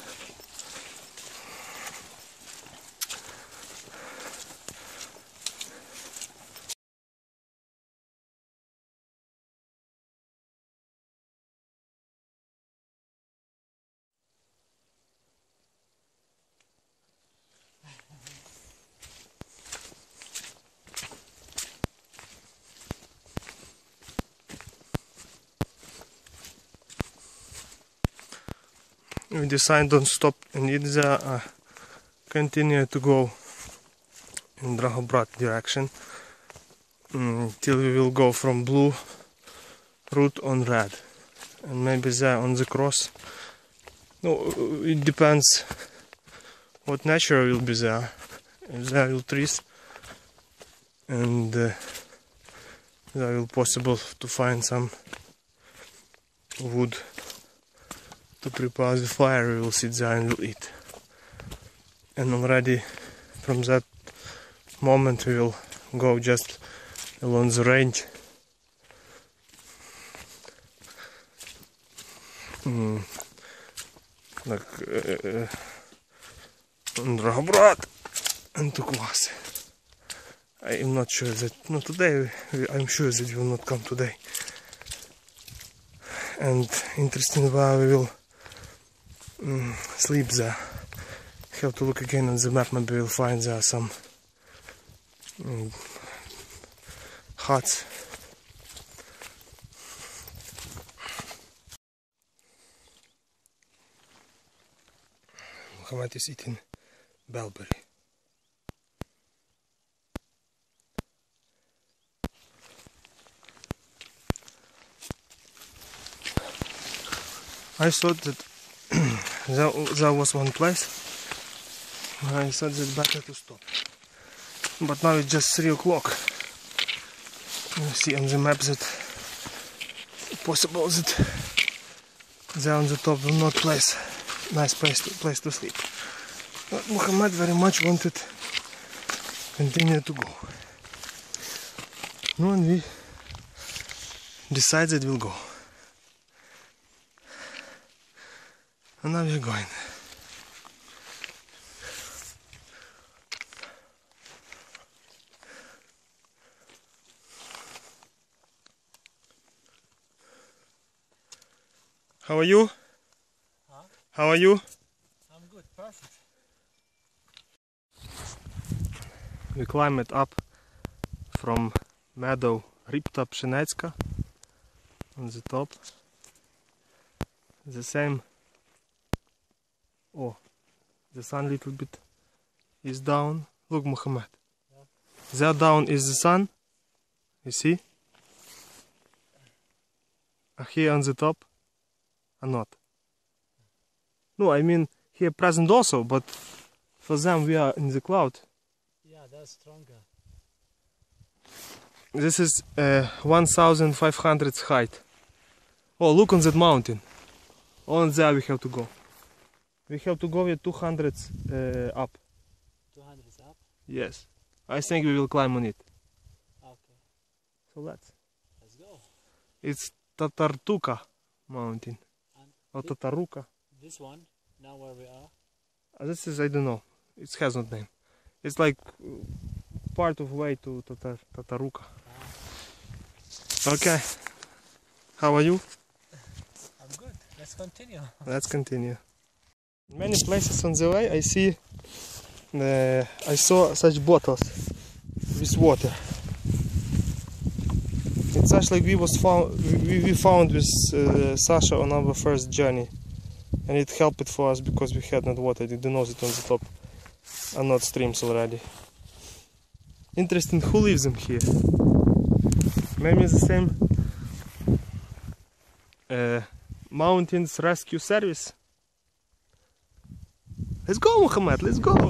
We decide don't stop in Idza, uh, continue to go in Dragobrat direction um, till we will go from blue route on red, and maybe there on the cross. No, it depends what nature will be there. If there will trees, and uh, there will possible to find some wood to prepare the fire, we will sit there and we'll eat. And already from that moment we will go just along the range. Mm. Like uh, on Dragobrat and to Kvasy. I am not sure that, not today, I'm sure that we will not come today. And interesting why we will Mm, sleep there. Have to look again on the map, maybe we'll find there some mm, huts. Muhammad is eating bellberry. I thought that There, there was one place where I thought it's better to stop, but now it's just three o'clock. You see on the map that possible that there on the top will not place nice place to place to sleep. But Muhammad very much wanted to continue to go. No, and we decided we'll go. And now we're going. How are you? Huh? How are you? I'm good, perfect. We climbed up from meadow Rybta Pszenecka on the top. The same. Oh, the sun little bit is down. Look, Muhammad. Yeah. There down is the sun. You see? Uh, here on the top, or not? No, I mean here present also, but for them we are in the cloud. Yeah, that's stronger. This is uh, one thousand five hundred height. Oh, look on that mountain. On there we have to go. We have to go with two hundred uh, up. two hundred up? Yes. I think we will climb on it. Okay. So let's. Let's go. It's Tatartuka mountain. And Or thi- Tataruka. This one, now where we are, Uh, This is, I don't know. It has no name. It's like uh, part of way to Tatar, Tataruka. Okay. How are you? I'm good. Let's continue. Let's continue. In many places on the way I see uh, I saw such bottles with water. It's such like we was found we, we found with uh, Sasha on our first journey, and it helped for us because we had not water. You do know that on the top are not streams already. Interesting, who lives in here? Maybe the same uh, Mountains Rescue Service. Let's go, Mohammed, let's go!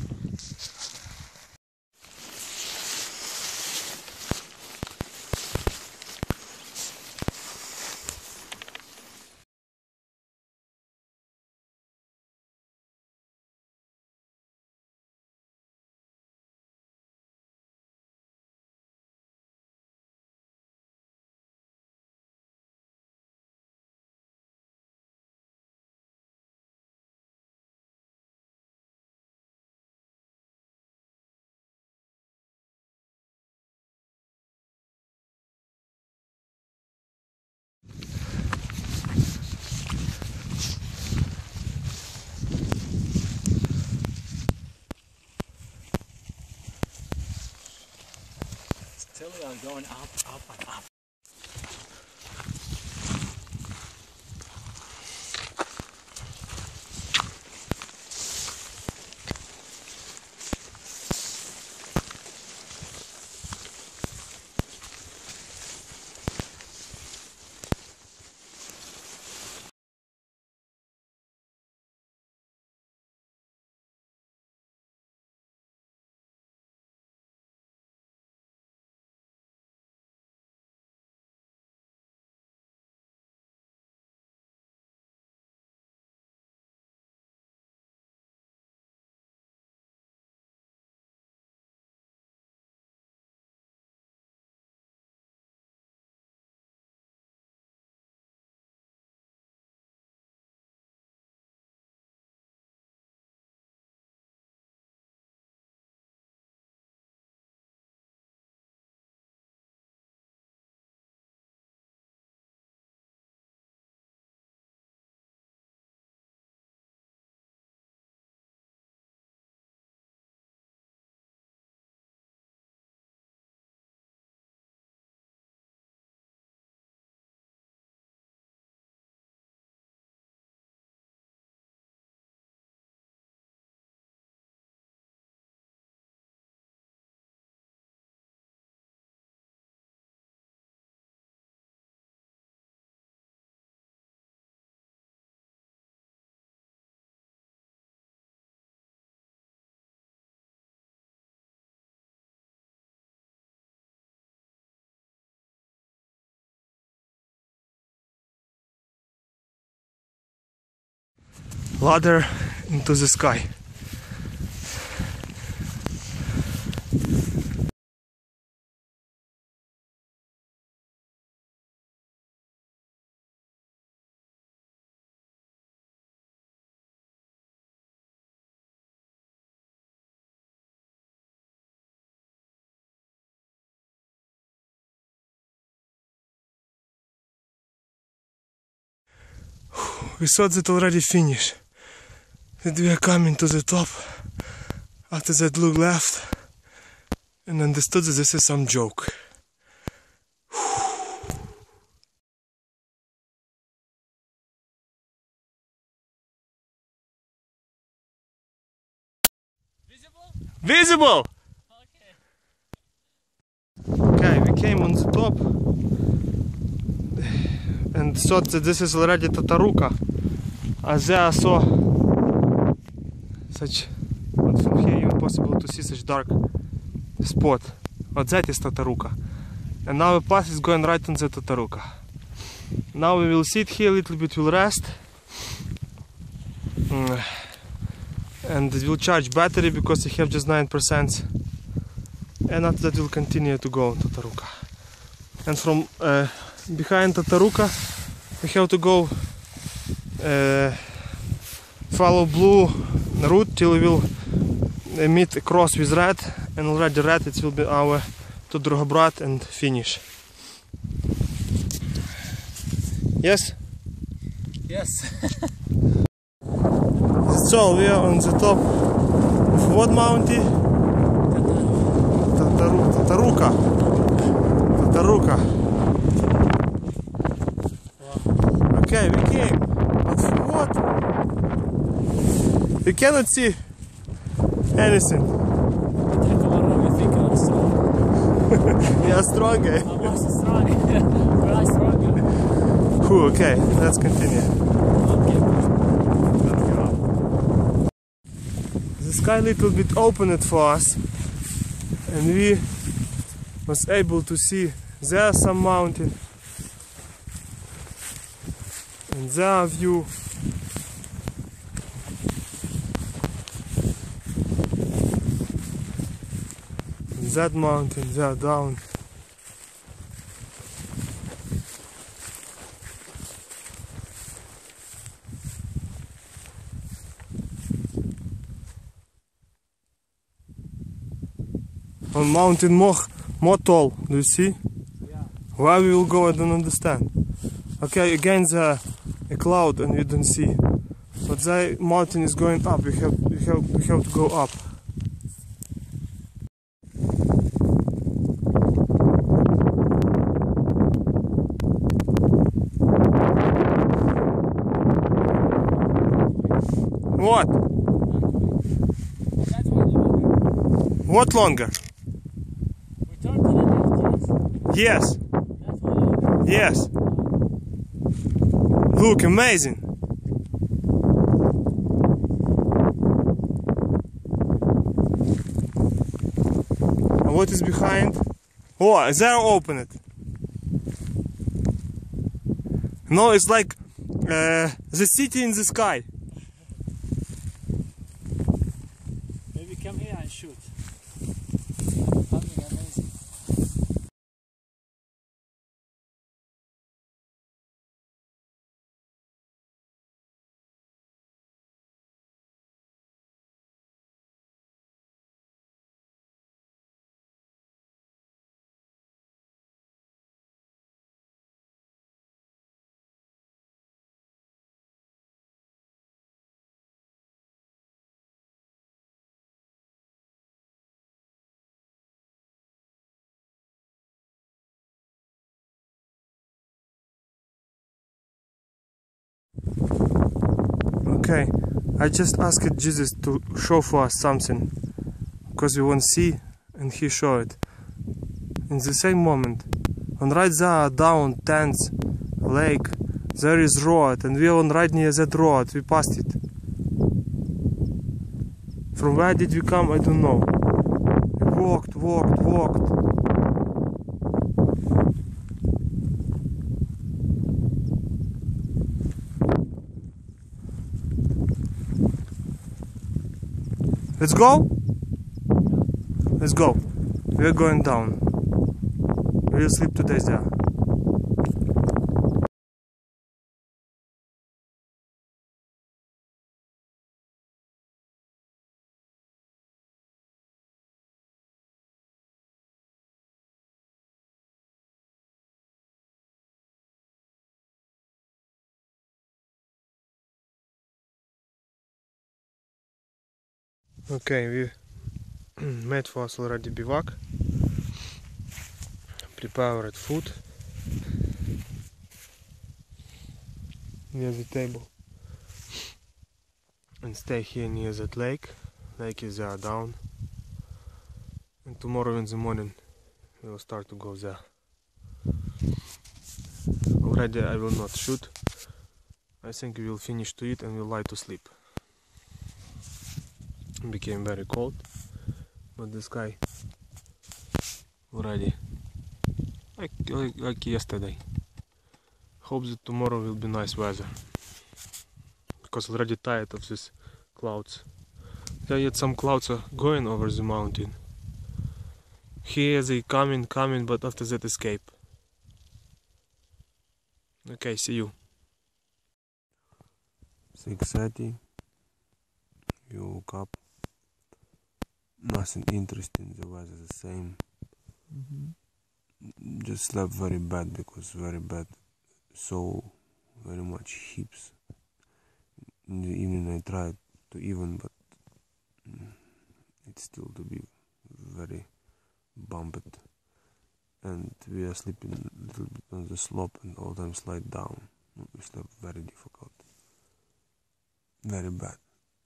Still we are going up, up and up. Ladder into the sky. We thought that already finished, that we are coming to the top. After that look left and understood that this is some joke. Visible? Visible! Okay. Okay, we came on the top and thought that this is already Tataruka. As there I saw such, but from here even possible to see such dark spot. But that is Tataruka. and now the path is going right on the Tataruka. Now we will sit here a little bit, we'll rest, mm. and it will charge battery because we have just nine percent, and after that we'll continue to go on Tataruka. And from uh, behind Tataruka we have to go uh, follow blue route till we will uh, meet across with red, and already red it will be our to Drugobrat and finish. Yes? Yes. So we are on the top of what mountain? Tataru Tataruka. Tataruka. Wow. Okay, we came. But for what? We cannot see anything. We are stronger. I was strong. We are stronger. Whew, okay, let's continue. Okay. Let's go. The sky a little bit opened for us, and we was able to see there some mountain and there view. And that mountain there down. On mountain more, more tall, do you see? Yeah. Where we will go, I don't understand. Okay, again the a cloud and we don't see. But the mountain is going up, we have, we have, we have to go up. What? That's one longer. What longer? We turn to the left, yes? Yes, That's one longer. yes. Look, amazing. And what is behind? Oh, there open it. No, it's like uh, the city in the sky. Maybe come here and shoot. Something amazing. Okay, I just asked Jesus to show for us something, because we want to see, and he showed it. In the same moment, on right there down tents, lake, there is road, and we are on right near that road, we passed it. From where did we come, I don't know. We walked, walked, walked. Let's go? Let's go. We're going down. We'll sleep today there. Okay, we made for us already bivouac, prepared food. We have the table and stay here near that lake. Lake is there down, and tomorrow in the morning we will start to go there. Already I will not shoot. I think we will finish to eat and we'll lie to sleep. It became very cold, but the sky already, like, like, like yesterday. Hope that tomorrow will be nice weather, because already tired of these clouds. There yet some clouds are going over the mountain. Here they coming, coming, but after that escape. Okay, see you. six thirty. You woke up. Nothing interesting, the weather the same. Mm-hmm. Just slept very bad, because very bad. So very much hips. In the evening I tried to even, but it's still to be very bumped. And we are sleeping a little bit on the slope and all time slide down. We slept very difficult. Very bad.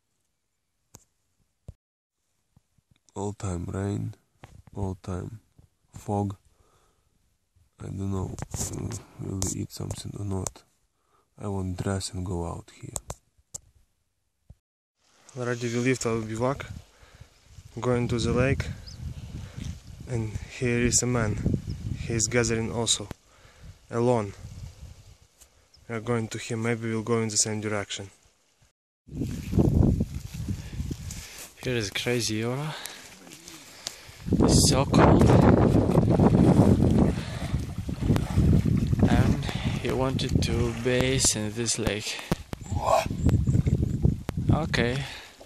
All time rain, all time fog. I don't know, uh, will we eat something or not. I won't dress and go out here. Already we left our bivouac, going to the lake, and here is a man. He is gathering also, alone. We are going to him, maybe we'll go in the same direction. Here is crazy aura. It's so cold. And he wanted to bathe in this lake. Okay.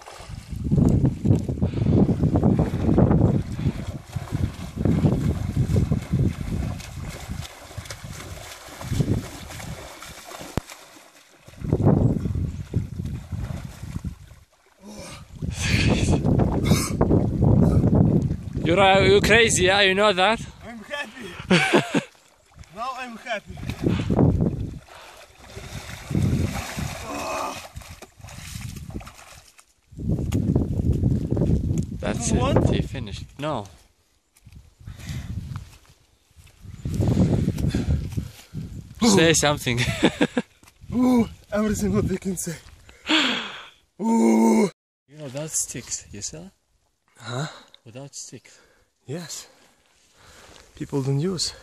You're, uh, you're crazy, yeah? You know that? I'm happy. Now I'm happy. That's You it. want? He finished. No. Say something. Ooh, everything what they can say. Ooh. You know, without sticks, you saw? Huh? Without sticks. Yes. People don't use.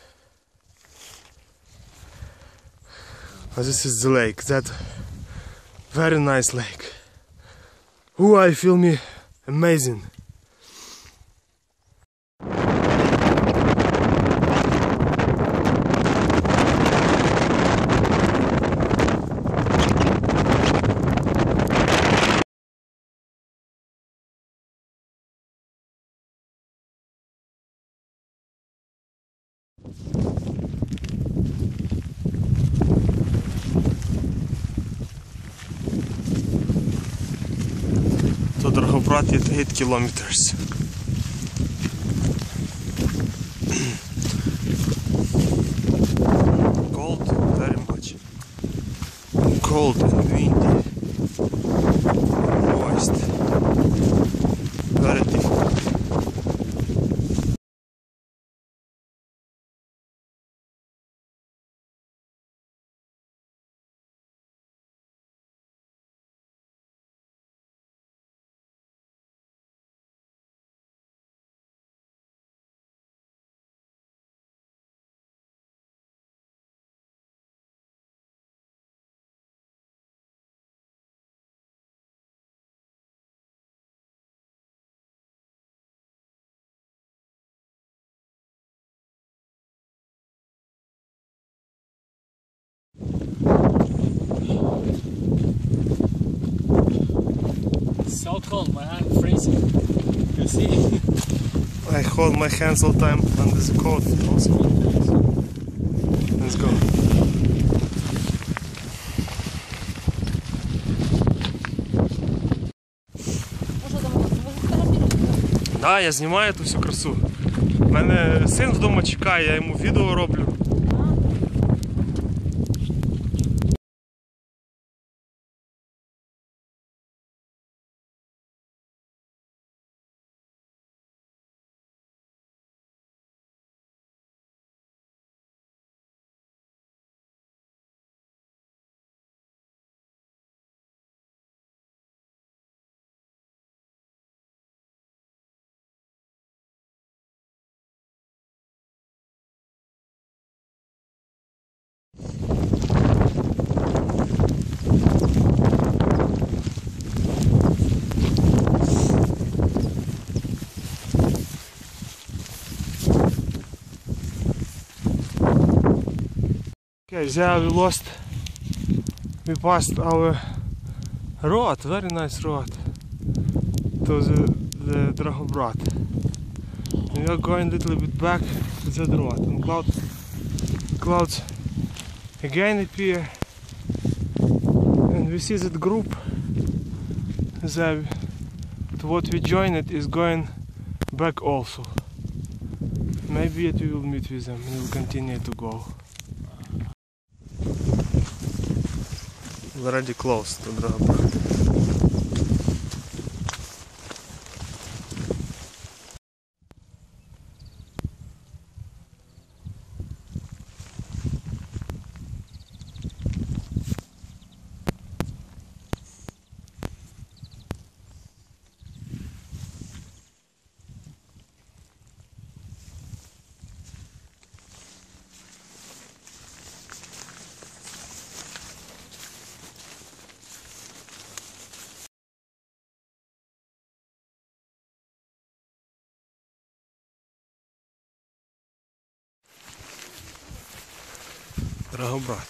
Oh, this is the lake. That very nice lake. Ooh, I feel me amazing. To Dragobrat is eight kilometers. Cold, very much. Cold and windy. Moist. Very difficult. So cold, my hand freezing. You see? I hold my hands all time under the coat also. Let's go. Да, я знімаю ту всю красу. У мене син вдома чекає, я йому відео роблю. there we lost, we passed our road, very nice road, to the, the Dragobrat. We are going a little bit back to that road, and cloud, clouds again appear, and we see that group there, to what we joined, is going back also. Maybe yet we will meet with them and we will continue to go. Already close to Dragobrat. Dragobrat.